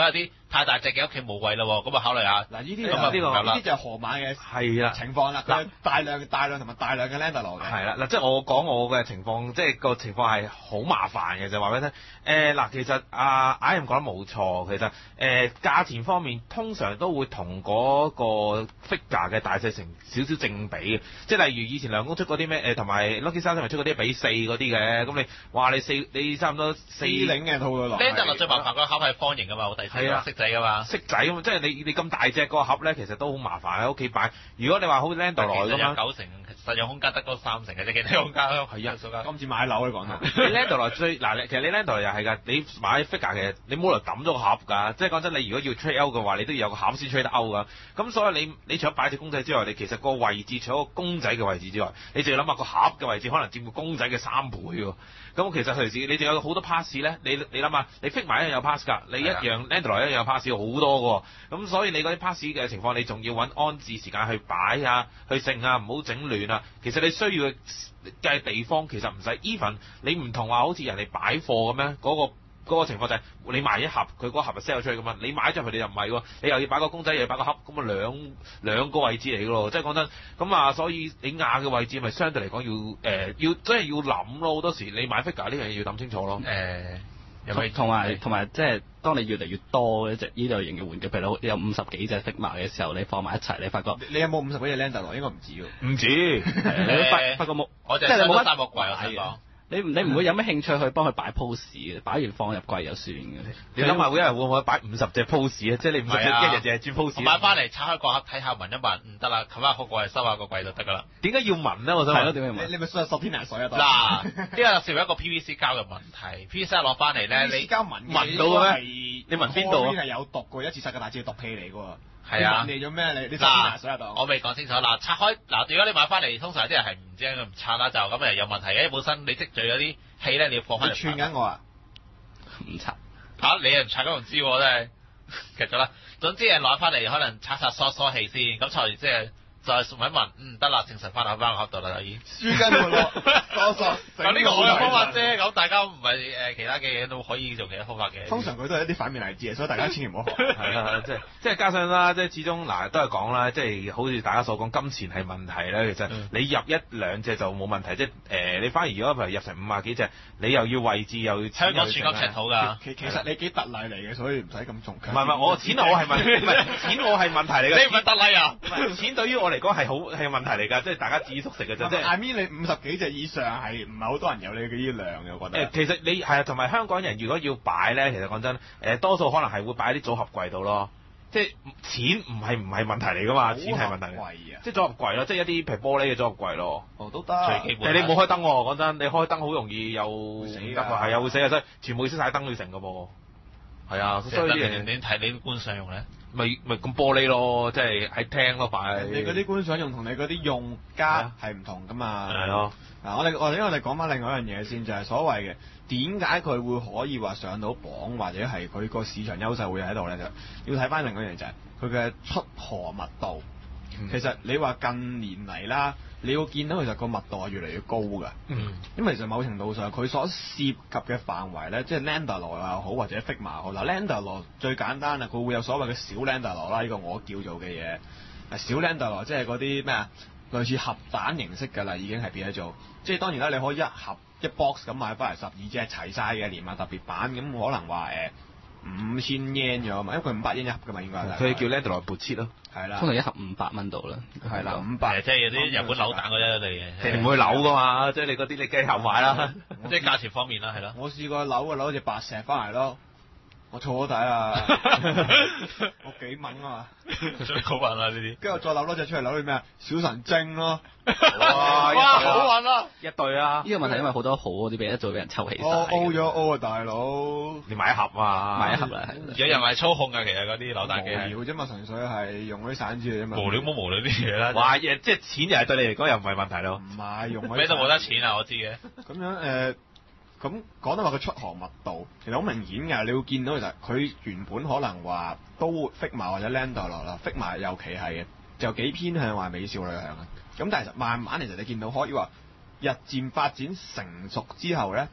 太大隻嘅屋企冇位咯喎，咁啊考慮下。 嗱，呢啲咁啊就呢個呢啲就係河馬嘅係啦。 情況啦。佢有大量大量同埋大量嘅 Landor 嘅。 係啦，嗱，即係我講我嘅情況，即係個情況係好麻煩嘅，就話俾你聽。誒嗱，其實阿 I M 講得冇錯，其實誒價錢方面通常都會同嗰個 figure 嘅大細成少少正比嘅，即係例如以前良公出嗰啲咩誒，同埋 Lucky 三咪出嗰啲比四嗰啲嘅，咁你話你四你差唔多四領嘅套落。 Landor 最麻煩個盒係方形噶嘛，好抵死啊，色仔噶嘛。 色仔咁，即係你你咁大隻個盒咧，其實都好麻煩喺屋企擺。如果你話好似 Landor 咁樣， 九成實用空間得嗰三成嘅啫，其他空間係啊， 今次買樓你講到。 你 Landor 最嗱，其實你 Landor 又係㗎，你買 figure 嘅，你冇理由抌咗個盒㗎。即係講真，你如果要 trade out 嘅話，你都要有個盒先 trade 得 out 㗎。咁所以你你除咗擺隻公仔之外，你其實個位置除咗個公仔嘅位置之外，你仲要諗下個盒嘅位置可能佔個公仔嘅三倍喎。咁其實隨時你仲有好多 pass 咧，你你諗下，你 fit 埋一樣有 pass 㗎，你一樣 Landor 一樣有 pass 好多㗎。咁所以你嗰啲 pass 嘅情況，你仲要揾安置時間去擺啊，去剩啊，唔好整亂啊。其實你需要嘅地方其實唔使 even，你唔同話好似人哋擺貨咁樣嗰個。嗰個情況就係你賣一盒，佢嗰盒就 sell 出去噶嘛。你買咗佢，你又唔係喎，你又要擺個公仔，又要擺個盒，咁啊兩兩個位置嚟噶咯。即係講真，咁啊，所以你壓嘅位置咪相對嚟講要誒、呃、要真係要諗咯。好多時你買 figure 呢樣嘢要諗清楚咯。誒、 呃， 同埋同埋即係當你越嚟越多一隻呢類型嘅玩具，譬如有五十幾隻 figure 嘅時候，你放埋一齊，你發覺你有冇五十幾隻 Landor？應該唔止喎。 唔止， 你發發覺冇， 我就即係你冇乜三個櫃，我想講。 你你唔會有咩興趣去幫佢擺 pose 嘅，擺完放入櫃就算嘅。 你諗下，會有人會唔會擺五十隻 pose 啊？即係你五十隻一日淨係轉 pose。 我買翻嚟拆開個盒睇下聞一聞，唔得啦，冚翻個櫃收下個櫃就得㗎啦。 點解要聞咧？我想問。係咯，點解要聞？ 你你咪索天拿水啊！ 嗱，呢個就涉及一個 P V C 膠嘅問題。P V C 攞翻嚟咧，你膠聞聞到嘅咩？你聞邊度啊？ 係有毒過一次世界大戰嘅毒氣嚟㗎喎。 係啊， 你咗咩？你你索天拿水啊？當我未講清楚。嗱，拆開嗱，如果你買翻嚟，通常有啲人係唔知佢唔拆啦，就咁誒有問題嘅。因為本身你積聚嗰啲氣咧，你要放翻嚟。 你串緊我啊？ 唔拆嚇，你又唔拆咁唔知喎，真係。其實啦，總之係攞翻嚟，可能拆殺疏疏氣先，咁拆完即係。就係問一問，嗯得啦，證實翻喺翻個盒度啦，已經。輸緊喎，多索。咁呢個我嘅方法啫，咁大家唔係誒其他嘅嘢都可以做其他方法嘅。 通常佢都係一啲反面例子，所以大家千祈唔好學。 係啊，即係即係加上啦，即係始終嗱都係講啦，即係好似大家所講，金錢係問題咧。其實你入一兩隻就冇問題，即係誒你反而如果譬如入成五啊幾隻，你又要位置又要香港全級尺土㗎。 其其實你幾特例嚟嘅，所以唔使咁重強。 唔係唔係，我錢我係問唔係錢我係問題嚟嘅。 你唔係特例啊？ 唔係錢對於我嚟講係好係問題嚟㗎，即係大家自己縮食嘅啫。即係 I mean 你五十幾隻以上係唔係好多人有你嘅呢量嘅？我覺得。 誒，其實你係啊，同埋香港人如果要擺咧，其實講真，誒多數可能係會擺喺啲組合櫃度咯。即係錢唔係唔係問題嚟㗎嘛，錢係問題嚟。 啊！ 即係組合櫃咯，即係一啲譬如玻璃嘅組合櫃咯。 哦，都得。 最基本。 但係你冇開燈喎，講真，你開燈好容易又會死㗎。 係啊，會死啊，所以全部要熄晒燈要成㗎噃。係啊，所以呢樣嘢你睇你觀賞用咧， 咪咪咁玻璃咯，即係喺廳咯擺。 你嗰啲觀賞用同你嗰啲用家係唔同㗎嘛。 係咯。 嗱，我哋我哋因為我哋講翻另外一樣嘢先，就係所謂嘅點解佢會可以話上到榜，或者係佢個市場優勢會喺度咧，就要睇翻另外一樣就係佢嘅出荷密度。嗯、其實你話近年嚟啦，你會見到其實個密度係越嚟越高㗎。嗯。因為其實某程度上佢所涉及嘅範圍咧，即係 Landor 又好或者 Figma 又好。嗱 Landor 最簡單啊，佢會有所謂嘅小 Landor 啦，呢個我叫做嘅嘢。小 Landor 即係嗰啲咩啊？類似盒蛋形式㗎啦，已經係變咗做。即係當然啦，你可以一盒一 box 咁買翻嚟十二隻齊晒嘅，連埋特別版咁，可能話誒五千 yen 咗嘛，因為佢五百 yen 一盒㗎嘛，應該係。 佢叫 Landor 撥切咯。 係啦。 通常一盒五百蚊到啦。 係啦，五百。 即係有啲日本扭蛋嗰一類嘅。 你唔會扭㗎嘛？即係你嗰啲你雞盒買啦。 即係價錢方面啦，係咯。 我試過扭啊，扭隻白石翻嚟咯。我錯咗底啊！我幾猛啊嘛， 最好玩啦呢啲。 跟住再扭多隻出嚟，扭啲咩啊？小神精咯！ 哇，哇好玩啦！ 一對啊！ 呢個問題因為好多好嗰啲俾一早俾人抽起晒。 我 O 咗 O 啊，大佬！ 你買一盒啊！ 買一盒啦， 有人係操控㗎，其實嗰啲扭蛋機無聊啫嘛，純粹係用嗰啲散紙嚟啫嘛。 無聊冇無聊啲嘢啦。 哇！即係錢又係對你嚟講又唔係問題咯。 唔係用咩都冇得錢啊！我知嘅。 咁樣誒。呃咁講到話佢出荷密度，其實好明顯㗎。你會見到其實佢原本可能話都 Figma 或者 Landor 啦 ，Figma 尤其係嘅，就幾偏向話美少女向嘅。咁但係其實慢慢其實你見到可以話日漸發展成熟之後咧，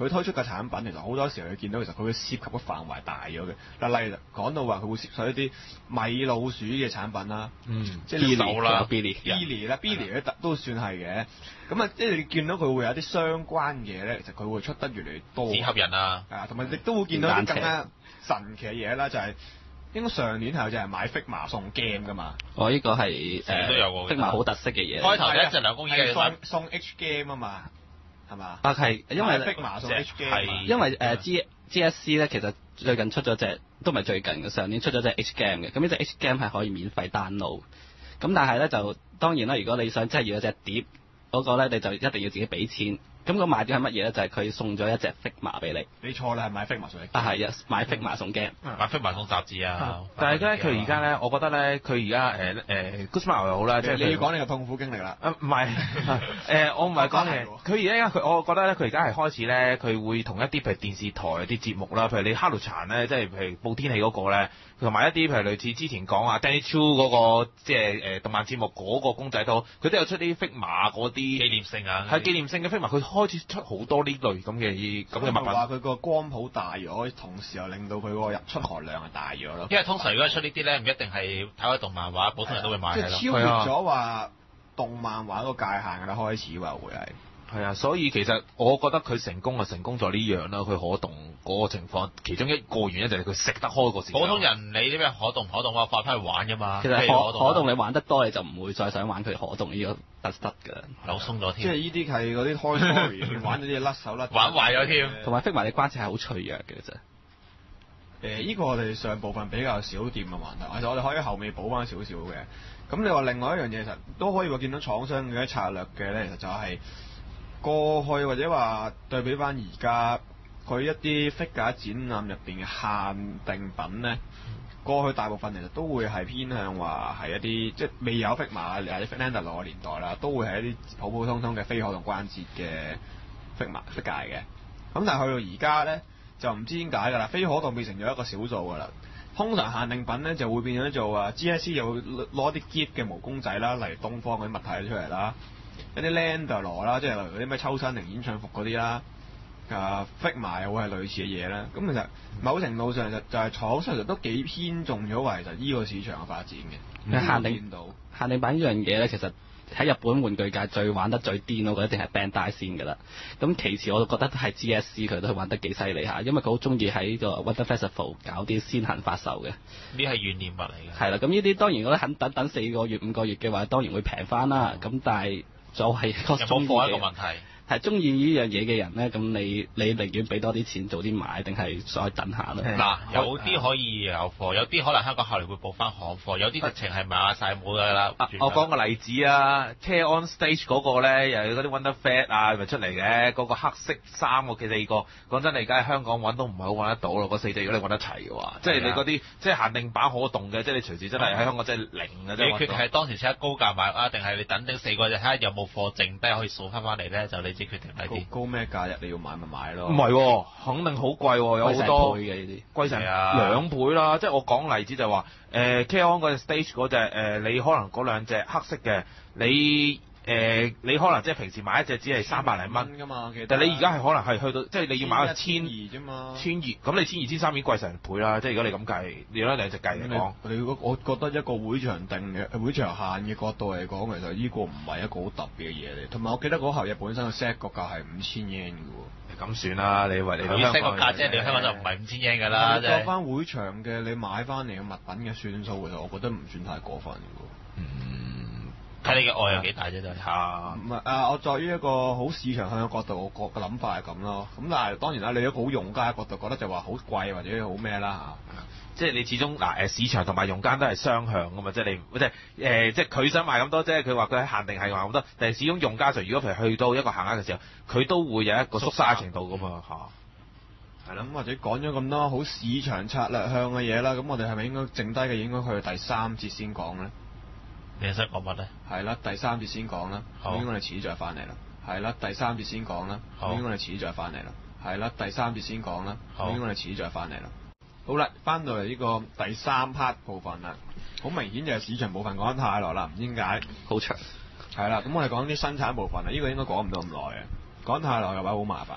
佢推出嘅產品其實好多時候你見到其實佢會涉及嘅範圍大咗嘅。嗱，例如講到話佢會涉及一啲米老鼠嘅產品啦， 嗯， 即係你手啦，Billy Billy 啦，Billy 咧都算係嘅。咁啊，即係你見到佢會有啲相關嘅咧，其實佢會出得越嚟越多。 紙盒人啊， 係啊，同埋亦都會見到啲更加神奇嘅嘢啦，就係、是。應該上年係有隻係買 Figma 送 game 噶嘛？ 我呢個係誒都有喎 Figma 好特色嘅嘢。 開頭第一隻兩公已經送送 H game 啊嘛，係嘛？ 啊係，因為 Figma 送 H game 係因為誒 G G S C 咧，其實最近出咗隻，都唔係最近嘅，上年出咗隻 H game 嘅。咁呢隻 H game 係可以免費 download。咁但係咧就當然啦，如果你想真係要有隻碟嗰、那個咧，你就一定要自己俾錢。咁個賣點係乜嘢咧？就係、是、佢送咗一隻 Figma 俾你。 你錯啦，係買 Figma 送 H。 啊係啊，買 Figma 送 game， 買 Figma 送雜誌啊。 但係咧，佢而家咧，我覺得咧，佢而家誒誒 Guzman 又好啦，即係你要講你個痛苦經歷啦。 啊唔係誒，我唔係講嘅。佢而家佢，我覺得咧，佢而家係開始咧，佢會同一啲譬如電視台啲節目啦，譬如你 Hello 殘咧，即係譬如報天氣嗰個咧，同埋一啲譬如類似之前講啊 Danny Chu 嗰個即係誒動漫節目嗰個公仔都，佢都有出啲 Figma 嗰啲紀念性啊， 係紀念性嘅 Figma，佢開始出好多呢類咁嘅咁嘅物品。 話佢個光譜大咗，同時又令到佢個入出荷量係大咗咯。 因為通常如果出呢啲咧，唔一定係睇開動漫畫，普通人都會買即係嘅咯。 超越咗話動漫畫個界限㗎啦，開始話會係。 係啊，所以其實我覺得佢成功就成功在呢樣啦，佢可動嗰個情況，其中一個原因就係佢食得開個市場。 普通人你啲咩可動唔可動啊，發翻去玩㗎嘛。 其實可可可動你玩得多，你就唔會再想玩佢可動呢個特質㗎啦。 扭鬆咗添。 即係呢啲係嗰啲 Toy Story 玩咗啲甩手甩。 玩壞咗添。 同埋 Figma 你關節係好脆弱嘅啫。 誒，依個我哋上部分比較少掂嘅問題，其實我哋可以後尾補翻少少嘅。咁你話另外一樣嘢，其實都可以話見到廠商嘅策略嘅咧，其實就係過去或者話對比翻而家佢一啲 figure 展覽入邊嘅限定品咧，過去大部分其實都會係偏向話係一啲即係未有 Figma 或者 Fernando 嘅年代啦，都會係一啲普普通通嘅非可動關節嘅 Figma figure 嘅。咁但係去到而家咧，就唔知點解㗎啦，非可動變成咗一個少數㗎啦。通常限定品咧就會變咗做啊 G S C 又會攞啲 gift 嘅毛公仔啦，例如東方嗰啲物體出嚟啦，有啲 Landor 啦，即係例如嗰啲咩秋身定演唱服嗰啲啦，啊 Figma 又會係類似嘅嘢啦。咁其實某程度上就就係廠商其實都幾偏重咗為其實依個市場嘅發展嘅。 限定到限定版呢樣嘢咧，其實喺日本玩具界最玩得最癲，我覺得一定係 Bandai 先㗎啦。咁其次我都覺得係 G S C 佢都玩得幾犀利下，因為佢好中意喺個 Wonder Festival 搞啲先行發售嘅。 呢係懸念物嚟嘅。 係啦，咁呢啲當然我覺得肯等等四個月五個月嘅話，當然會平翻啦。咁、嗯、但係就係個中意嘅一個問題。 係中意呢樣嘢嘅人咧，咁你你寧願俾多啲錢早啲買，定係再等下咧？ 嗱，有啲可以有貨，有啲可能香港後嚟會補翻行貨，有啲直情係買晒冇㗎啦。 我講個例子啊 Care On Stage 嗰個咧，又有嗰啲 Wonder Fat 啊，咪出嚟嘅，嗰、嗰個黑色衫個嘅四個，講真你而家喺香港揾都唔係好揾得到咯，嗰四隻如果你揾得齊嘅話，即係你嗰啲即係限定版可動嘅，即係你隨時真係喺香港真係零嘅啫。 你決定係當時即刻高價買啊，定係你等等四個日睇下有冇貨剩低可以數翻翻嚟咧？就你自己決定啲。 高咩價日你要買咪買咯？ 唔係喎，肯定好貴喎，有好多貴嘅呢啲， 貴成兩倍啦。即係我講例子就係話，誒 K-On 嗰隻 stage 嗰隻誒，你可能嗰兩隻黑色嘅，你誒、呃、你可能即係平時買一隻只係三百零蚊㗎嘛， 但係你而家係可能係去到，即係你要買個千二啫嘛， 千二，咁你千二千三已經貴成倍啦。即係如果你咁計，你攞兩隻計嚟講， 你你我覺得一個會場定嘅會場限嘅角度嚟講，其實呢個唔係一個好特別嘅嘢嚟。同埋我記得嗰盒嘢本身個 set 個價係五千 yen 嘅喎。 咁算啦，你為你你 set 個價啫，你香港就唔係五千 yen 㗎啦。 你過翻會場嘅，你買翻嚟嘅物品嘅算數，其實我覺得唔算太過分嘅喎。 嗯， 睇你嘅愛有幾大啫，都係嚇。 唔係啊！我在於一個好市場向嘅角度，我個諗法係咁咯。咁但係當然啦，你一個好用家嘅角度，覺得就話好貴或者好咩啦嚇。 即係你始終嗱誒市場同埋用家都係雙向噶嘛，即係你即係誒即係佢想賣咁多啫，佢話佢喺限定係賣咁多，但係始終用家就如果譬如去到一個限額嘅時候，佢都會有一個縮沙嘅程度噶嘛嚇。係啦，咁或者講咗咁多好市場策略向嘅嘢啦，咁我哋係咪應該剩低嘅應該去第三節先講咧？ 你想講乜咧？ 係啦，第三節先講啦，咁應該我哋遲啲再翻嚟啦。係啦，第三節先講啦，咁應該我哋遲啲再翻嚟啦。係啦，第三節先講啦，咁應該我哋遲啲再翻嚟啦。好啦，翻到嚟呢個第三 part 部分啦，好明顯就係市場部分講得太耐啦，唔知點解好長。 係啦，咁我哋講啲生產部分啦，呢、這個應該講唔到咁耐嘅，講太耐嘅話好麻煩。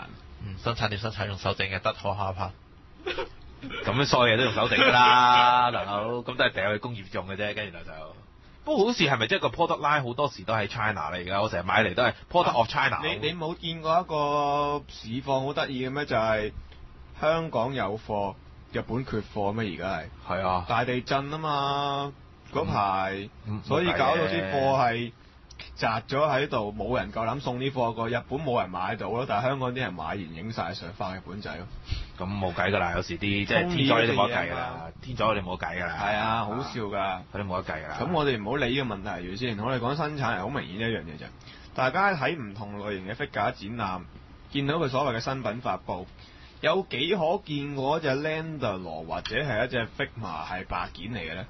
嗯，生產點生產用手整嘅，得可下拍。 咁樣所有嘢都用手整㗎啦，大佬，咁都係掉去工業用嘅啫，跟住就。不過好似係咪即係個 product line 好多時都喺 China 嚟㗎？我成日買嚟都係 product of China。 你你冇見過一個市況好得意嘅咩？就係、是、香港有貨，日本缺貨咩？而家係係啊， 大地震啊嘛，嗰排、 嗯， 所以搞到啲貨係擲咗喺度，冇人夠膽送啲貨過。日本冇人買到咯，但係香港啲人買完影晒相翻日本仔咯。 咁冇計㗎啦，有時啲即係天災你冇得計㗎啦，天災你冇得計㗎啦。 係啊，好笑㗎， 嗰啲冇得計㗎啦。 咁我哋唔好理呢個問題住先，我哋講生產係好明顯一樣嘢啫。大家喺唔同類型嘅 figure 展覽，見到佢所謂嘅新品發布，有幾可見過一隻 Landor 或者係一隻 Figma 係白件嚟嘅咧？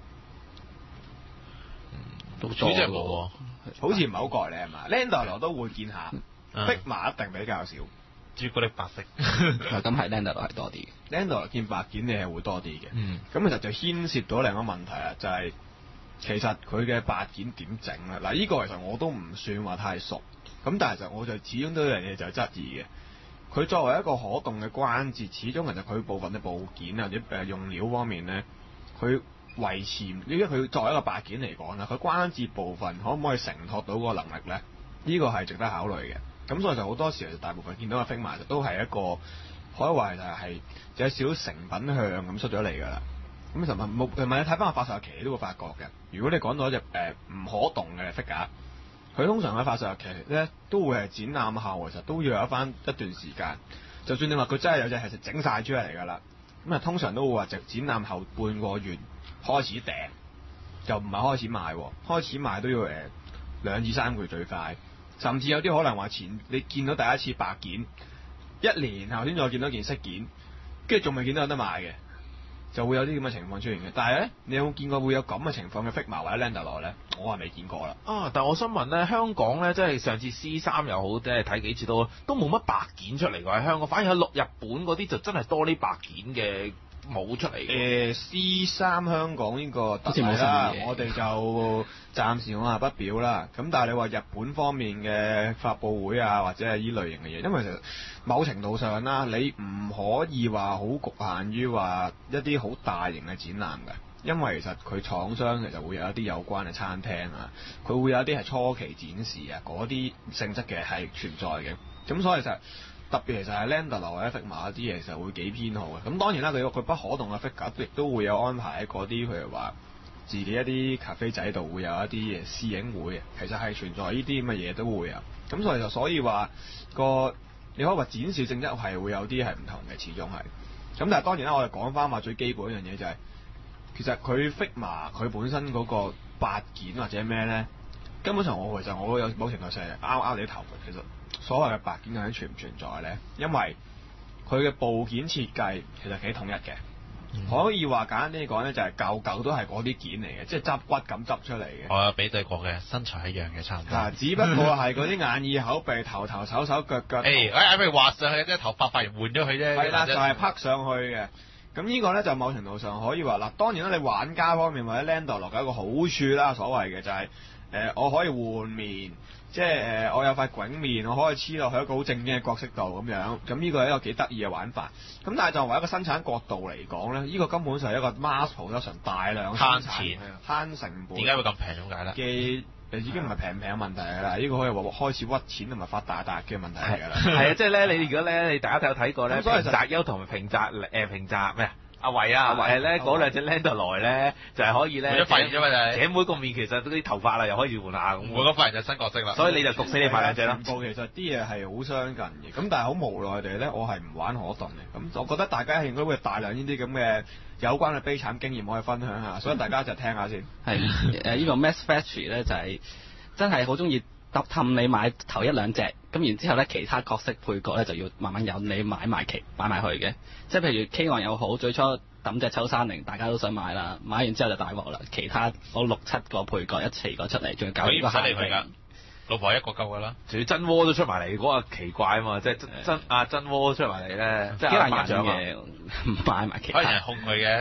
都多呢隻冇喎， 好似唔係好過嚟係嘛？Landor 都會見下、 嗯、 ，Figma 一定比較少。 朱古力白色。 咁係 Landor 係多啲嘅 Landor 見白件你係會多啲嘅。 嗯。 咁其實就牽涉到另一個問題啊，就係、是、其實佢嘅白件點整咧？嗱，呢個其實我都唔算話太熟，咁但係其實我就始終都有樣嘢就係質疑嘅。佢作為一個可動嘅關節，始終其實佢部分嘅部件或者誒用料方面咧，佢維持，因為佢作為一個白件嚟講啦，佢關節部分可唔可以承托到嗰個能力咧？呢、這個係值得考慮嘅。咁所以就好多時，大部分見到嘅 Figma 都係一個可以話係有少少成品向咁出咗嚟㗎啦。咁同埋冇同埋你睇翻個發售日期，你都會發覺嘅。如果你講到一隻誒唔可動嘅 figure，佢通常喺發售日期咧都會係展覽後，其實都要有翻一段時間。就算你話佢真係有隻係整晒出嚟㗎啦，咁啊通常都會話直展覽後半個月開始訂，就唔係開始賣喎。開始賣都要誒兩至三個月最快。甚至有啲可能話前你見到第一次白件，一年後先再見到件色件，跟住仲未見到有得賣嘅，就會有啲咁嘅情況出現嘅。但係咧，你有冇見過會有咁嘅情況嘅 Figma 或者 Landor 咧？我係未見過啦。 啊！但係我想問咧，香港咧，即係上次 C 三又好，即係睇幾次都都冇乜白件出嚟㗎喺香港，反而喺六日本嗰啲就真係多啲白件嘅冇出嚟嘅。 誒、呃、C 三香港呢個特例好似冇啦， 新嘢我哋就暫時我係不表啦。咁但係你話日本方面嘅發佈會啊，或者係依類型嘅嘢，因為其實某程度上啦，你唔可以話好局限於話一啲好大型嘅展覽嘅。因為其實佢廠商其實會有一啲有關嘅餐廳啊，佢會有一啲係初期展示啊，嗰啲性質嘅係存在嘅。咁所以其實特別其實係 Landor 或者 Figma 啲嘢其實會幾偏好嘅。咁當然啦，佢佢不可動嘅 figure 亦都會有安排喺嗰啲譬如話自己一啲咖啡仔度會有一啲試影會，其實係存在呢啲咁嘅嘢都會有。咁所以就所以話個你可以話展示性質係會有啲係唔同嘅，始終係。咁但係當然啦，我哋講翻話最基本一樣嘢就係、是。其實佢 Figma 佢本身嗰個八件或者咩咧，根本上我其實我有某程度上係拗拗你頭嘅。其實所謂嘅白件究竟存唔存在咧？因為佢嘅部件設計其實幾統一嘅，嗯、可以話簡單啲講咧，就係舊舊都係嗰啲件嚟嘅，即係執骨咁執出嚟嘅。 我有比對過嘅，身材一樣嘅差唔多。 啊，只不過係嗰啲眼耳口鼻頭頭手手腳腳。 誒，誒咪畫上去嘅啫，頭髮髮型換咗佢啫。 係啦，就係、是、拍上去嘅。咁呢個咧就某程度上可以話嗱，當然啦，你玩家方面或者 Landor 落嘅一個好處啦，所謂嘅就係、是、誒、呃、我可以換面，即係誒、呃、我有塊滾面，我可以黐落去一個好正經嘅角色度咁樣，咁呢個係一個幾得意嘅玩法。咁但係作為一個生產角度嚟講咧，呢、這個根本上係一個 mass production 大量生產慳錢慳成本。 點解會咁平咁解咧？ 嘅已經唔係平唔平嘅問題㗎啦，呢、這個可以話開始屈錢同埋發大達嘅問題嚟㗎啦。 係啊，即係咧，你如果咧，你大家有睇過咧， 所以平澤優同埋平澤誒平澤咩啊？阿維啊，誒咧嗰兩隻 Landor 咧就係可以咧， 換咗髮型啫嘛，就係。 請每個面其實嗰啲頭髮啦，又可以換下咁。 每個髮型就新角色啦。 所以你就焗死你塊兩隻啦。 全部其實啲嘢係好相近嘅，咁但係好無奈地咧，我係唔玩可動嘅。咁我覺得大家應該會大量呢啲咁嘅有關嘅悲慘經驗可以分享下，所以大家就聽下先。 係誒呢個 Mass Factory 咧就係、是、真係好中意揼氹你買頭一兩隻，咁然之後咧其他角色配角咧就要慢慢由你買埋其買埋去嘅，即係譬如 K 王又好，最初抌隻秋山翎大家都想買啦，買完之後就大鑊啦，其他嗰六七個配角一齊個出嚟，仲要搞呢個限定。 老婆一個夠㗎啦， 仲要真窩都出埋嚟，嗰個奇怪啊嘛，即係真真啊真窩出埋嚟咧，即係幾難揀嘅，唔買埋其他。 可能人控佢嘅。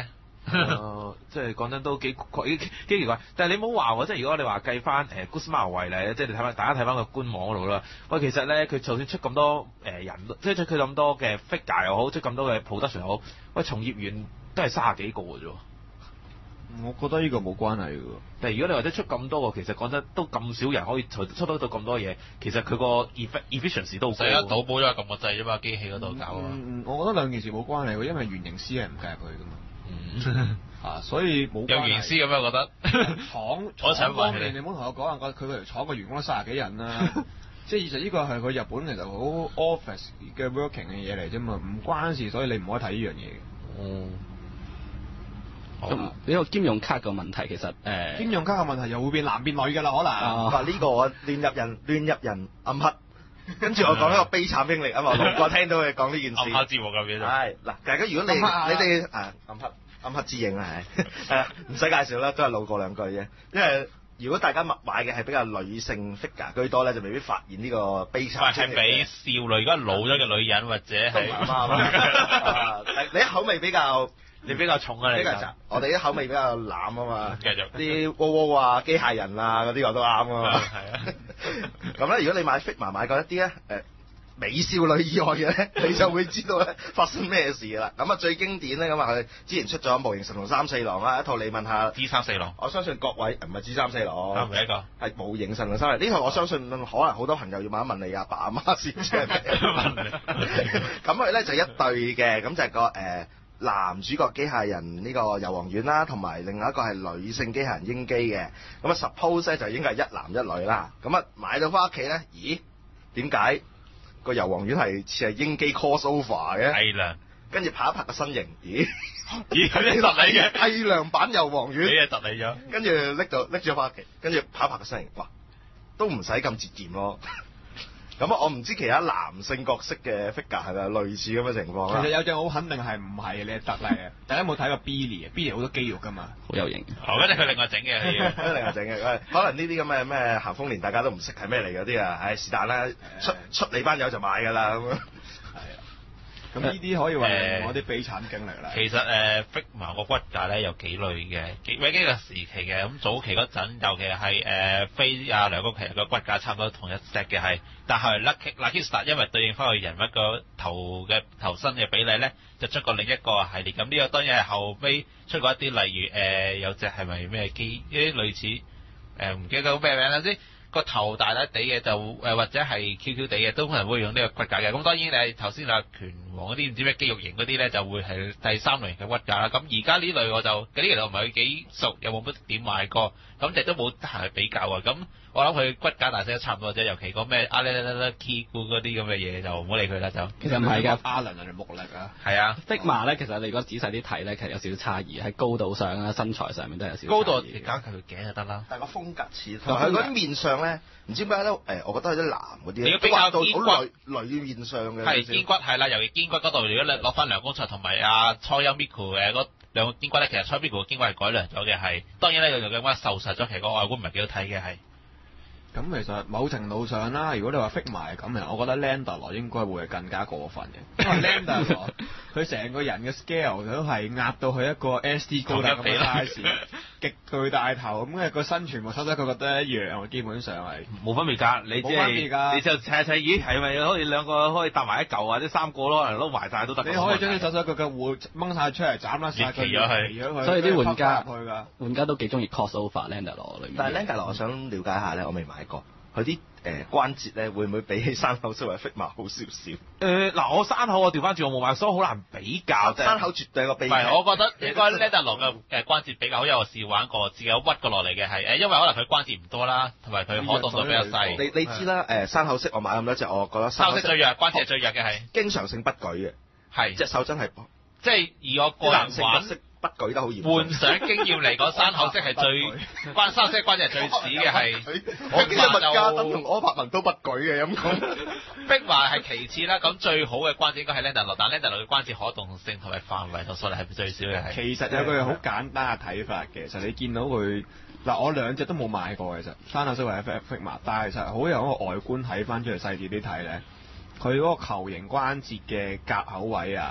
呃即係講真都幾幾幾奇怪，但係你冇話喎，即係如果你話計翻誒 Guzman 為例，即係你睇翻大家睇翻個官網嗰度啦。喂，其實咧佢就算出咁多誒人，即係出佢咁多嘅 figure 又好，出咁多嘅 production 又好，喂，從業員都係三十幾個嘅啫。 我覺得呢個冇關係嘅喎。 但係如果你話得出咁多個，其實講真都咁少人可以出出得到咁多嘢，其實佢個 efficiency 都好高。 成日賭寶咗撳個掣啫嘛，機器嗰度搞啊。 嗯，我覺得兩件事冇關係喎，因為原型師係唔計入去嘅嘛。 嗯啊，所以冇有原師咁樣，我覺得廠我想廠方問你面，你唔好同我講話，佢佢條廠個員工都三十幾人啦。即係其實呢個係佢日本其實好 office 嘅 working 嘅嘢嚟啫嘛，唔關事，所以你唔可以睇呢樣嘢嘅。 嗯。 咁呢個兼用卡個問題其實誒， 兼用卡嘅問題又會變男變女㗎啦，可能。 嗱呢個我亂入人亂入人暗黑，跟住我講一個悲慘經歷啊嘛，龍哥聽到佢講呢件事。 暗黑節目咁樣就。 係嗱，大家如果你你哋啊暗黑暗黑之影啊係，誒唔使介紹啦，都係路過兩句啫。因為如果大家買嘅係比較女性 figure 居多咧，就未必發現呢個悲慘經歷。 係俾少女，如果老咗嘅女人或者係。 都唔啱你啲口味比較。 你比較重啊，你比較雜，我哋啲口味比較濫啊嘛， 繼續啲窩窩啊、機械人啊嗰啲我都啱啊嘛。 係啊， 咁咧，如果你買 figure 買過一啲咧，誒美少女以外嘅咧，你就會知道咧發生咩事啦。咁啊最經典咧咁啊，佢之前出咗《模型神龍三四郎》啦，一套你問下 G 三四郎， 我相信各位唔係 G 三四郎， 啱唔係一個係《模型神龍三四郎》呢套，我相信可能好多朋友要問一問你阿爸阿媽先知係咩。咁佢咧就一對嘅，咁就係個誒。呃男主角機械人呢個油王丸啦，同埋另外一個係女性機械人英機嘅，咁啊 suppose 咧就應該係一男一女啦。咁啊買到翻屋企咧，咦？點解個油王丸係似係英機 crossover 嘅？ 係啦， 跟住拍一拍個身形，咦？ 咦？佢啲特例嘅， 批量版油王丸， 你係特例咗。 跟住拎到拎咗翻屋企，跟住拍一拍個身形，哇！都唔使咁節儉咯。咁啊，我唔知其他男性角色嘅 figure 係咪類似咁嘅情況啦。 其實有隻好肯定係唔係你係特例嘅，大家有冇睇過 Billy 啊 ？Billy 好多肌肉㗎嘛， 好有型。 哦，跟住佢另外整嘅， 另外整嘅，可能呢啲咁嘅咩咸豐年大家都唔識係咩嚟嗰啲啊，唉是但啦，出出你班友就買㗎啦咁樣。 係啊，咁呢啲可以話係我啲悲慘經歷啦。 其實誒 figure 個骨架咧有幾類嘅，幾幾幾個時期嘅。咁早期嗰陣，尤其係誒飛啊梁公其實個骨架差唔多同一 set 嘅係，但係 Lucky Lucky Star 因為對應翻佢人物個頭嘅頭身嘅比例咧，就出過另一個系列。咁呢個當然係後尾出過一啲，例如誒、呃、有隻係咪咩機一啲類似誒唔、呃、記得個咩名啦先。個頭大大地嘅就誒或者係 Q Q 地嘅都可能會用呢個骨架嘅。咁當然你頭先話拳王嗰啲唔知咩肌肉型嗰啲咧就會係第三類型嘅骨架啦。咁而家呢類我就嗰啲其實我唔係幾熟，又冇乜點買過，咁亦都冇得閒去比較啊。咁我諗佢骨架大細都差唔多啫，尤其個咩阿咧咧咧 key 嗰啲咁嘅嘢就唔好理佢啦就。 其實唔係㗎， 阿倫人哋木力啊。 係啊 figure 咧其實你如果仔細啲睇咧，其實有少少差異，喺高度上啊、身材上面都有少少高度差異搞佢條頸就得啦。 但係個風格似，同埋佢嗰啲面相咧，唔知點解咧誒，我覺得有啲男嗰啲咧， 你要比較都肩骨畫到好女女面相嘅。 係肩骨係啦，尤其肩骨嗰度，如果你攞翻梁公卓同埋阿初音 Miku 嘅嗰兩個肩骨咧，其實初音 Miku 嘅肩骨係改良咗嘅，係當然咧佢就更加瘦實咗，其實個外觀唔係幾好睇嘅係。 咁其實某程度上啦，如果你話 figure 埋咁樣，我覺得 Landor 應該會係更加過分嘅，因為 Landor 佢成個人嘅 scale 都係壓到佢一個 S D 高達咁嘅 size，極巨大頭，咁嘅個身全部收得佢覺得一樣，基本上係冇分別㗎，你即冇分別㗎係你就砌砌，咦係咪可以兩個可以搭埋一嚿或者三個咯，可能撈埋晒都得。 你可以將啲手手腳腳換掹晒出嚟，斬甩晒佢， 越騎咗佢騎咗佢所以啲玩家入去㗎。 玩家都幾中意 crossover Landor 裏面。 但係 Landor 我想了解下咧，我未買過。佢啲誒關節咧，會唔會比起山口式或者 figure 好少少？ 誒嗱，我山口我調翻轉我冇買，所以好難比較。 山口絕對係個秘唔係，我覺得應該 Landor 嘅誒關節比較好，因為我試玩過，自己有屈過落嚟嘅係誒，因為可能佢關節唔多啦，同埋佢可動度比較細。 你你知啦，誒山口式我買咁多隻，我覺得山口式最弱，關節係最弱嘅係經常性不舉嘅， 係隻手真係即係以我個人男性角玩色不舉得好嚴重。 幻想經驗嚟講，山口式係最關山口式關節係最屎嘅係， 我見麥加登同柯柏文都不舉嘅咁講。 逼埋係其次啦，咁最好嘅關節應該係 Landor，但 Landor 嘅關節可動性同埋範圍同數量係最少嘅係。 其實有句好簡單嘅睇法嘅，其實你見到佢嗱，我兩隻都冇買過其實，山口式或者 figure，但係其實好有一個外觀睇翻出嚟細緻啲睇咧，佢嗰個球形關節嘅夾口位啊，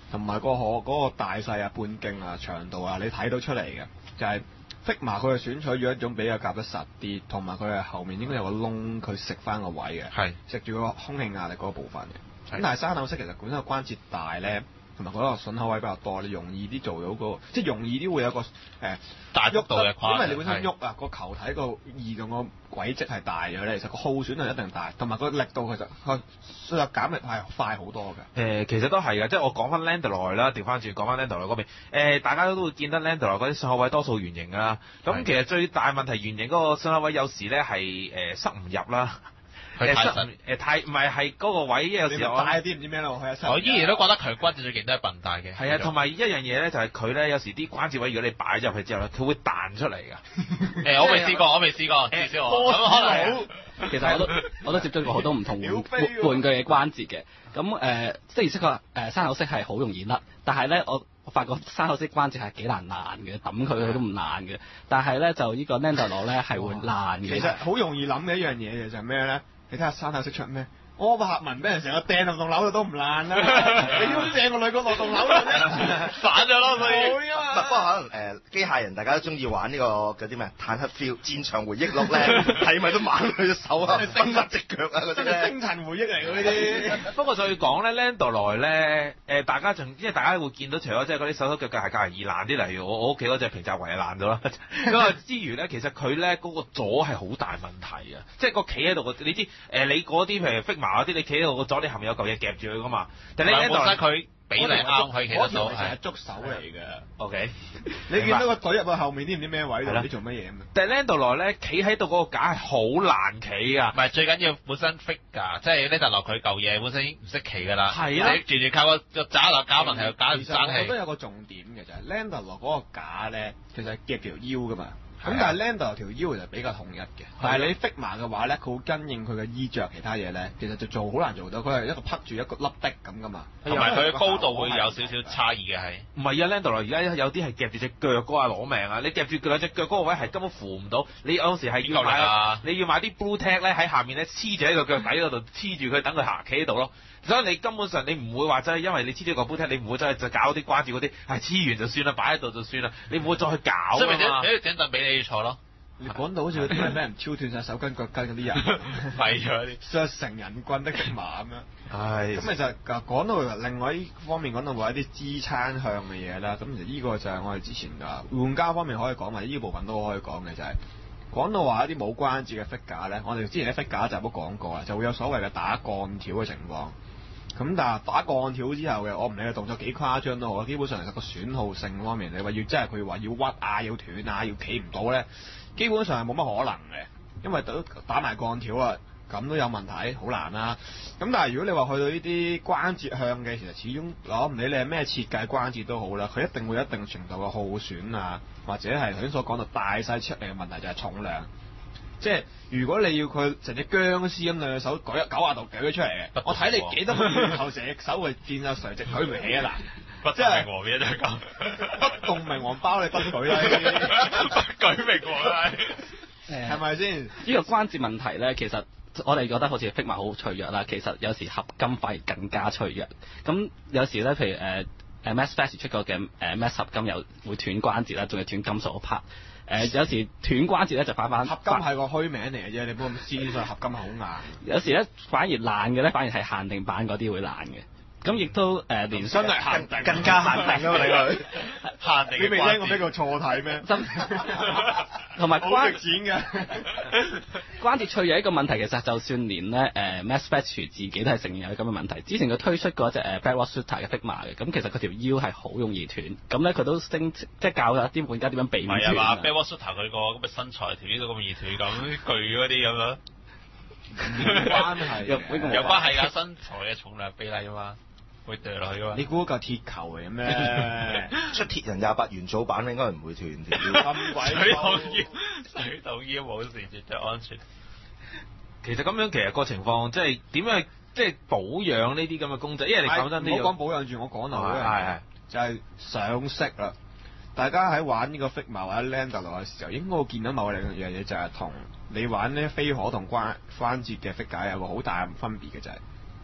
同埋個可嗰個大細啊、半徑啊、長度啊，你睇到出嚟嘅，就係、是、Figma 佢係選取咗一種比較夾得實啲，同埋佢係後面應該有個窿，佢食翻個位嘅， 係食住個空氣壓力嗰部分嘅。咁但係山口式其實本身個關節大咧。同埋嗰個筍口位比較多，你容易啲做到個，即係容易啲會有個誒、呃、 大幅度嘅跨， 因為你本身喐啊個球體個移動個軌跡係大咗咧，其實個耗損係一定大，同埋個力度其實個削減力係快好多嘅。誒、 呃，其實都係嘅，即係我講翻 Landor 啦，調翻轉講翻 Landor 嗰邊，誒、呃，大家都會見得 Landor 嗰啲筍口位多數圓形㗎啦。咁其實最大問題圓形嗰個筍口位有時咧係誒塞唔入啦。 佢太實誒太唔係係嗰個位有時候帶啲唔知咩落去啊！ 我依然都覺得強關節最勁都係笨大嘅。 係啊，同埋一樣嘢咧就係佢咧有時啲關節位如果你擺咗入去之後咧，佢會彈出嚟㗎。 誒，我未試過，我未試過，至少我咁可能。 其實我都我都接觸過好多唔同玩玩具嘅關節嘅。咁誒，即係識個誒山口式係好容易甩，但係咧我我發覺山口式關節係幾難爛嘅，揼佢佢都唔爛嘅。但係咧就呢個 Landor 咧係會爛嘅。 其實好容易諗嘅一樣嘢嘅就係咩咧？你睇下山口式出咩？柯柏文俾人成個掟落棟樓度都唔爛啦，你點會掟個女角落棟樓度啫？ 反咗咯，所以。 會啊嘛。 不過可能誒機械人大家都中意玩呢個嗰啲咩坦克 feel 戰場回憶錄咧，睇咪都掹佢隻手啊、伸甩隻腳啊嗰啲咧。 星塵回憶嚟嘅呢啲。 不過再講咧 Landor 咧，誒大家仲即係大家會見到，除咗即係嗰啲手手腳腳係較為易爛啲，例如我我屋企嗰隻平澤圍係爛咗啦。咁啊之餘咧，其實佢咧嗰個左係好大問題啊，即係個企喺度你知誒你嗰啲譬如 Figma 嗰啲，你企喺度個左你後面有嚿嘢夾住佢噶嘛，但係你 Landor 佢比例啱，佢企得到係觸手嚟嘅。 OK， 你見到個隊入去後面啲唔知咩位度， 係你做乜嘢咁啊？ 但係 Landor 咧企喺度嗰個架係好難企㗎。 唔係最緊要本身 figure，即係 Landor 佢嚿嘢本身已經唔識企㗎啦。 係啊， 你完全靠個個渣落架問題，架唔其實爭氣。 我覺得有個重點嘅就係 Landor 嗰個架咧，其實係夾條腰㗎嘛。咁但係 Landor 條腰就比較統一嘅，但係你 Figma 嘅話咧，佢會跟應佢嘅衣着其他嘢咧，其實就做好難做到，佢係一個匹住一個粒的咁噶嘛。 同埋佢嘅高度會有少少差異嘅係。 唔係啊 Landor 而家有啲係夾住隻腳嗰下攞命啊！你夾住兩隻腳嗰個位係根本扶唔到，你有時係要買啊，你要買啲 blue tack 咧喺下面咧黐住喺個腳底嗰度黐住佢，等佢行企喺度咯。所以你根本上你唔會話真係因為你黐住個 blue tack，你唔會真係就搞啲關節嗰啲，係黐完就算啦，擺喺度就算啦，你唔會再去搞㗎嘛。 所以咪整整凳俾你坐咯。 你講到好似嗰啲係俾人超斷晒手筋腳筋嗰啲人， 廢咗啲， 削成人棍的 Figma 咁樣。 唉， 咁其實講到另外呢方面講到話一啲支撐向嘅嘢啦，咁其實呢個就係我哋之前㗎玩家方面可以講，或者呢部分都可以講嘅就係、是、講到話一啲冇關節嘅 figure 咧，我哋之前喺 figure 集都講過啦，就會有所謂嘅打鋼條嘅情況。咁但係打鋼條之後嘅，我唔理佢動作幾誇張都好，基本上其實個損耗性方面，你話要真係佢話要屈啊、要斷啊、要企唔到咧，基本上係冇乜可能嘅，因為都打埋鋼條啊，咁都有問題，好難啦。咁但係如果你話去到呢啲關節向嘅，其實始終我唔理你係咩設計關節都好啦，佢一定會有一定程度嘅耗損啊，或者係頭先所講到大細出嚟嘅問題就係重量。即係如果你要佢成隻僵屍咁兩隻手舉一九啊度舉咗出嚟嘅，我睇你幾多個月後成隻手會變到垂直舉唔起啊嗱！ 不即係明王嘅就係咁， 不動明王包你不舉啦， 不舉明王啦， 係咪先？ 呢個關節問題咧，其實我哋覺得好似 Figma 好脆弱啦，其實有時合金塊更加脆弱。咁有時咧，譬如誒誒 Max Fast 出過嘅誒 Max 合金又會斷關節啦，仲要斷金屬嗰 part。誒、呃、有時斷關節咧就反反合金係個虛名嚟嘅啫，你唔好咁知上合金係好硬。 有時咧反而爛嘅咧，反而係限定版嗰啲會爛嘅。咁亦都誒、呃、連真係限定， 更加限定啊嘛！你佢限定。 你未聽過呢個錯體咩？ 同埋關值錢嘅關節脆弱一個問題，其實就算連咧誒 Max Fast 自己都係承認有咁嘅問題。之前佢推出過一隻誒 Black Rock Shooter 嘅 Figma 嘅，咁其實佢條腰係好容易斷，咁咧佢都升即係教咗啲玩家點樣避免斷。 係啊嘛 Black Rock Shooter 佢個咁嘅身材條腰都咁易斷咁，巨嗰啲咁樣。 關係有有關係㗎，身材嘅重量比例啊嘛。會掉落去㗎嘛？ 你估嚿鐵球嚟咩？ 出鐵人廿八元祖版應該唔會斷條腰。 咁鬼水桶腰，水桶腰冇事，絕對安全。 其實咁樣其實個情況即係點樣即係保養呢啲咁嘅公仔，因為你講真啲， 唔好講保養住，我講到嗰樣嘢就係上色啦。大家喺玩呢個 Figma 或者 Landor 嘅時候，應該會見到某兩樣嘢，就係同你玩呢飛河同關關節嘅 figure 有個好大嘅分別嘅就係、是。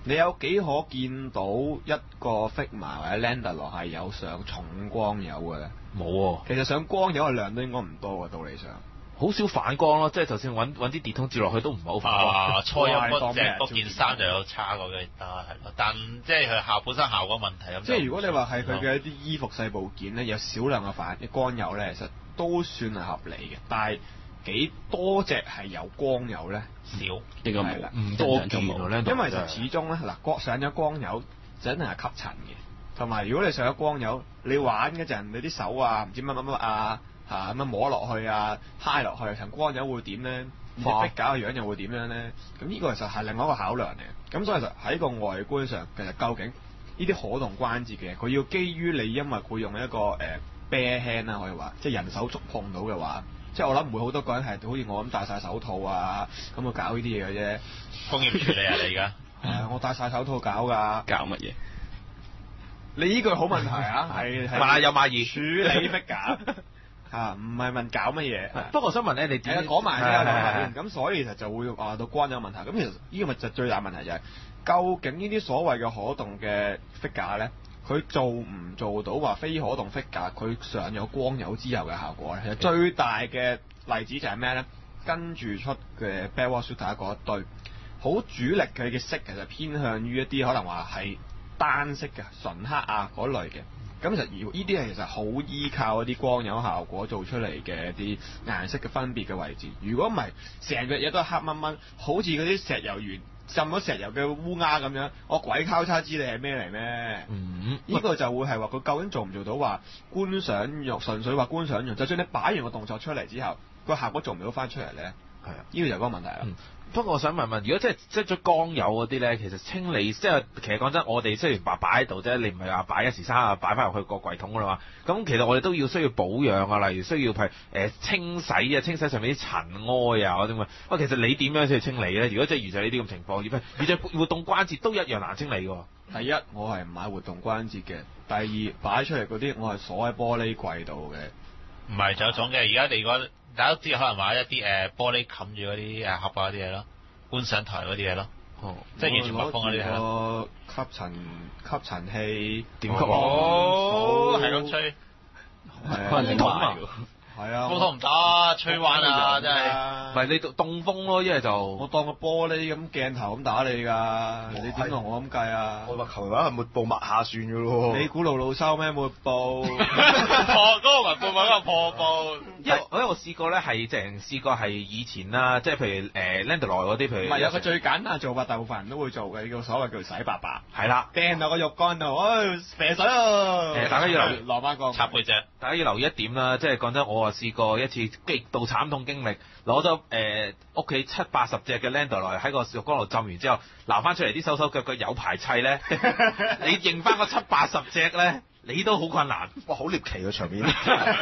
你有幾可見到一個 Figma 或者 Landor 係有上重光油嘅咧？ 冇喎， 其實上光油嘅量都應該唔多嘅，道理上。 好少反光咯，即係就算揾揾啲電通照落去都唔係好反光。 啊，初音嗰隻當咩嗰件衫就有差過嘅得係咯，但即係佢效本身效果問題咁。 即係如果你話係佢嘅一啲衣服細部件咧，有少量嘅反光油咧，其實都算係合理嘅。但係幾多隻係有光油咧？ 少， 應該係啦冇， 唔多見喎咧， 因為就始終咧嗱，光上咗光油就一定係吸塵嘅，同埋如果你上咗光油，你玩嗰陣你啲手啊唔知乜乜乜啊嚇咁樣摸落去啊揩落去，層光油會點咧？隻哇 figure 嘅樣又會點樣咧？咁呢個其實係另外一個考量嚟嘅。咁所以其實喺個外觀上，其實究竟呢啲可動關節嘅，佢要基於你因為佢用一個誒、呃、bare hand 啦，可以話即係人手觸碰到嘅話。即係我諗唔會好多個人係好似我咁戴晒手套啊，咁去搞呢啲嘢嘅啫。 工業處理啊你而家？ 係啊，我戴晒手套搞㗎。 搞乜嘢？ 你呢句好問題啊，係係買有買二處理 figure 嚇，唔係問搞乜嘢。 不過我想問咧，你係啊點講埋先， 係係講埋係先。咁所以其實就會話到關有問題。咁其實呢個咪就最大問題就係、究竟呢啲所謂嘅可動嘅 figure 咧？佢做唔做到話非可動 figure，佢上咗光油之後嘅效果咧？其實最大嘅例子就係咩咧？跟住出嘅 Bedwars Shooter 嗰一堆，好主力佢嘅色其實偏向於一啲可能話係單色嘅純黑啊嗰類嘅。咁其實而呢啲係其實好依靠一啲光油效果做出嚟嘅一啲顏色嘅分別嘅位置。如果唔係，成個嘢都係黑掹掹，好似嗰啲石油園浸咗石油嘅烏鴉咁樣，我鬼交叉知你係咩嚟咩？ 嗯， 呢個就會係話佢究竟做唔做到話觀賞用，純粹話觀賞用。就算你擺完個動作出嚟之後，個效果做唔到翻出嚟咧，係啊，呢個就係嗰個問題啦。 嗯不過我想問問，如果即係即係咗光油嗰啲咧，其實清理即係其實講真，我哋雖然話擺喺度啫，你唔係話擺一時三刻擺翻入去個櫃桶噶啦嘛。咁其實我哋都要需要保養啊，例如需要係誒清洗啊，清洗上面啲塵埃啊嗰啲咁。喂，其實你點樣先去清理咧？如果即係遇上呢啲咁情況，而而且活動關節都一樣難清理㗎。 第一，我係唔買活動關節嘅；第二，擺出嚟嗰啲我係鎖喺玻璃櫃度嘅。 唔係，仲有種嘅。而家你如果大家都知，可能買一啲誒玻璃冚住嗰啲誒盒啊啲嘢咯，觀賞台嗰啲嘢咯。 哦， 即係完全密封嗰啲係咯。 吸塵吸塵器點吸啊？ 哦，係咁吹， 可能整壞㗎。 係啊， 普通唔得，吹彎啊，真係。 唔係你凍風咯，一係就我當個玻璃咁鏡頭咁打你㗎，你點同我咁計啊？ 我話求其係抹布抹下算㗎咯喎。 你估路路收咩抹布？ 破嗰個雲布咪嗰個破布。 因為因為我試過咧係即係試過係以前啦，即係譬如誒 Landor 嗰啲，譬如唔係有個最簡單做法，大部分人都會做嘅，呢個所謂叫洗白白， 係啦， 掟落個浴缸度，哎，射水啊！ 誒大家要留意落翻個插背脊。 大家要留意一點啦，即係講真，我啊試過一次極度慘痛經歷，攞咗誒屋企七八十隻嘅 Landor 來喺個浴缸度浸完之後，撈翻出嚟啲手手腳腳有排砌咧，你認翻個七八十隻咧，你都好困難。 哇，好獵奇嘅場面，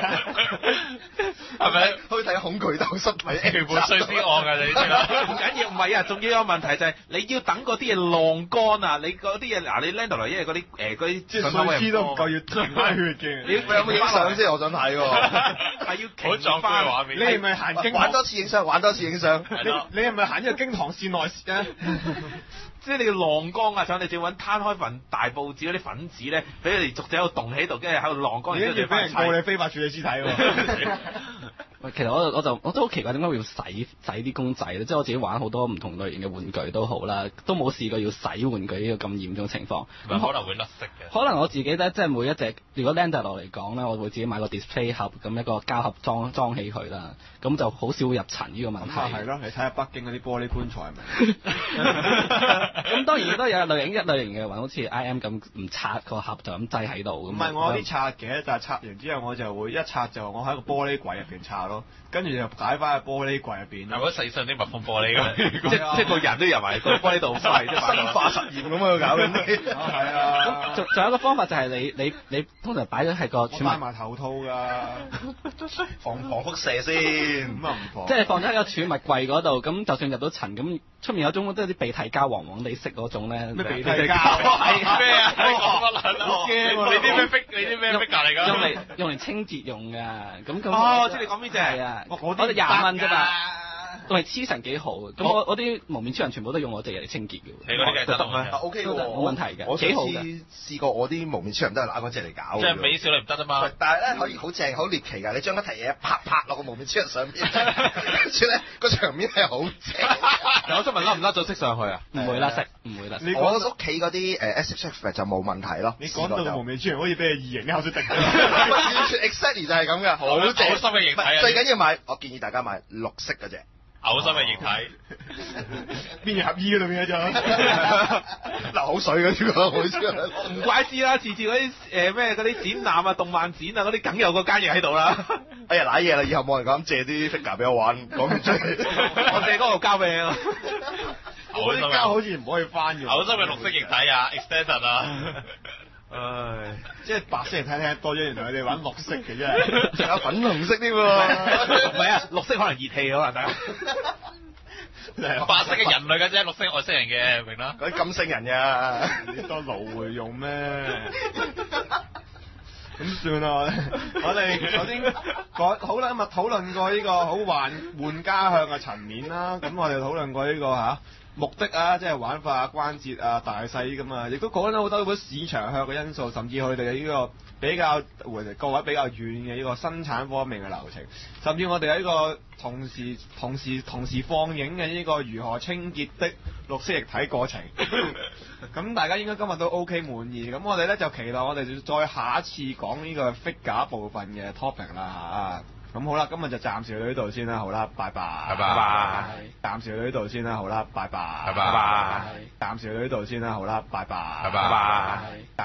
係咪？ 好似睇恐懼鬥室咪全部碎屍案㗎，你知啦。 唔緊要，唔係啊，仲要有問題就係你要等嗰啲嘢晾乾啊！你嗰啲嘢嗱，你 Landor 來因為嗰啲誒嗰啲即係碎屍都唔夠要停翻血嘅。 你有冇影相先？我想睇喎。 係要好壯觀嘅畫面。 你係咪行經玩多次影相，玩多次影相。 係咯你你係咪行呢個經堂線內啊？ 即係你要晾乾啊！想你仲要揾攤開份大報紙嗰啲粉紙咧，俾你哋逐隻喺度凍喺度，跟住喺度晾乾， 你跟住俾人告你非法處理屍體喎。 喂，其實我我就我都好奇怪點解會要洗洗啲公仔咧？即係我自己玩好多唔同類型嘅玩具都好啦，都冇試過要洗玩具呢個咁嚴重情況。 咁可能會甩色嘅。 可能我自己咧，即係每一隻，如果 Landor 落嚟講咧，我會自己買個 display 盒，咁一個膠盒裝裝起佢啦，咁就好少會入塵呢個問題。 咁啊係咯，你睇下北京嗰啲玻璃棺材咪。 咁當然亦都有類型一類型嘅雲，好似 I M 咁唔拆個盒就咁擠喺度。 唔係我有啲拆嘅，但係拆完之後我就會一拆就我喺個玻璃櫃入邊拆咯，跟住就擺翻喺玻璃櫃入邊。 係嗰細細啲密封玻璃咁， 即即係個人都入埋個玻璃度細，即係生化實驗咁樣搞緊啲。 係啊， 仲仲有一個方法就係你你你通常擺咗係個我儲物， 戴埋頭套㗎， 防防輻射先。 咁啊唔防。 即係放咗喺個儲物櫃嗰度，咁就算入到塵，咁出面有種都係啲鼻涕膠黃黃地色嗰種咧。 咩鼻涕係膠？ 係咩啊？你講乜啦？ 好驚喎你啲咩逼？你啲咩逼㗎嚟㗎？ 用嚟用嚟清潔用㗎，咁咁。 哦，即係你講邊隻？ 係啊， 我嗰啲我哋廿蚊啫嘛。 喂，黐神幾好，咁我我啲蒙面超人全部都用我哋嚟清潔嘅喎。 你嗰啲梗係得咩？ 啊 OK 喎， 冇問題嘅我上幾好次嘅試過我啲蒙面超人都係拿嗰隻嚟搞嘅。 即係美少女唔得啊嘛喂。但係咧可以好正好獵奇㗎，你將一提嘢拍拍落個蒙面超人上面，跟住咧個場面係好正。 我想問甩唔甩咗色上去啊？ 唔會甩色，唔會甩色。 你我屋企嗰啲誒 S H F 就冇問題咯。 你講到蒙面超人好似俾你異形口水滴。 完全 exactly 就係咁嘅，好正。 嘔心嘅形體啊最緊要買，我建議大家買綠色嗰隻。 嘔心嘅形體， 邊入衣嗰度變咗咗。 流口水嗰啲好似。 唔怪之啦，次次嗰啲誒咩嗰啲展覽啊、動漫展啊嗰啲，梗有個奸嘢喺度啦。 哎呀，瀨嘢啦！以後冇人敢借啲 figure 俾我玩，講唔出。 我哋嗰度交俾你咯。 嗰啲膠好似唔可以翻嘅。 嘔心嘅綠色形體啊 ，extended 啊。 唉，即係白色人睇睇多咗，原來佢哋玩綠色嘅啫， 仲有粉紅色添喎。 唔係啊，綠色可能熱氣可能大家。 白色嘅人類嘅啫，綠色外星人嘅，明啦。 嗰啲金星人㗎。 你當蘆薈用咩？咁算啦，我哋首先講好啦，咁啊討論過呢個好換換家鄉嘅層面啦，咁我哋討論過呢、這個嚇。目的啊，即係玩法啊、關節啊、大細咁啊，亦都講咗好多嗰市場向嘅因素，甚至佢哋嘅呢個比較各位比較遠嘅呢個生產方面嘅流程，甚至我哋喺呢個同時同時同時放映嘅呢個如何清潔的綠色液體過程。咁大家應該今日都 OK 滿意，咁我哋咧就期待我哋再下一次講呢個 figure 部分嘅 topic 啦啊！咁好啦，今日就暫時到呢度先啦，好啦，拜拜。 拜拜。 暫時到呢度先啦，好啦，拜拜。 拜拜。 暫時到呢度先啦，好啦，拜拜。 拜拜。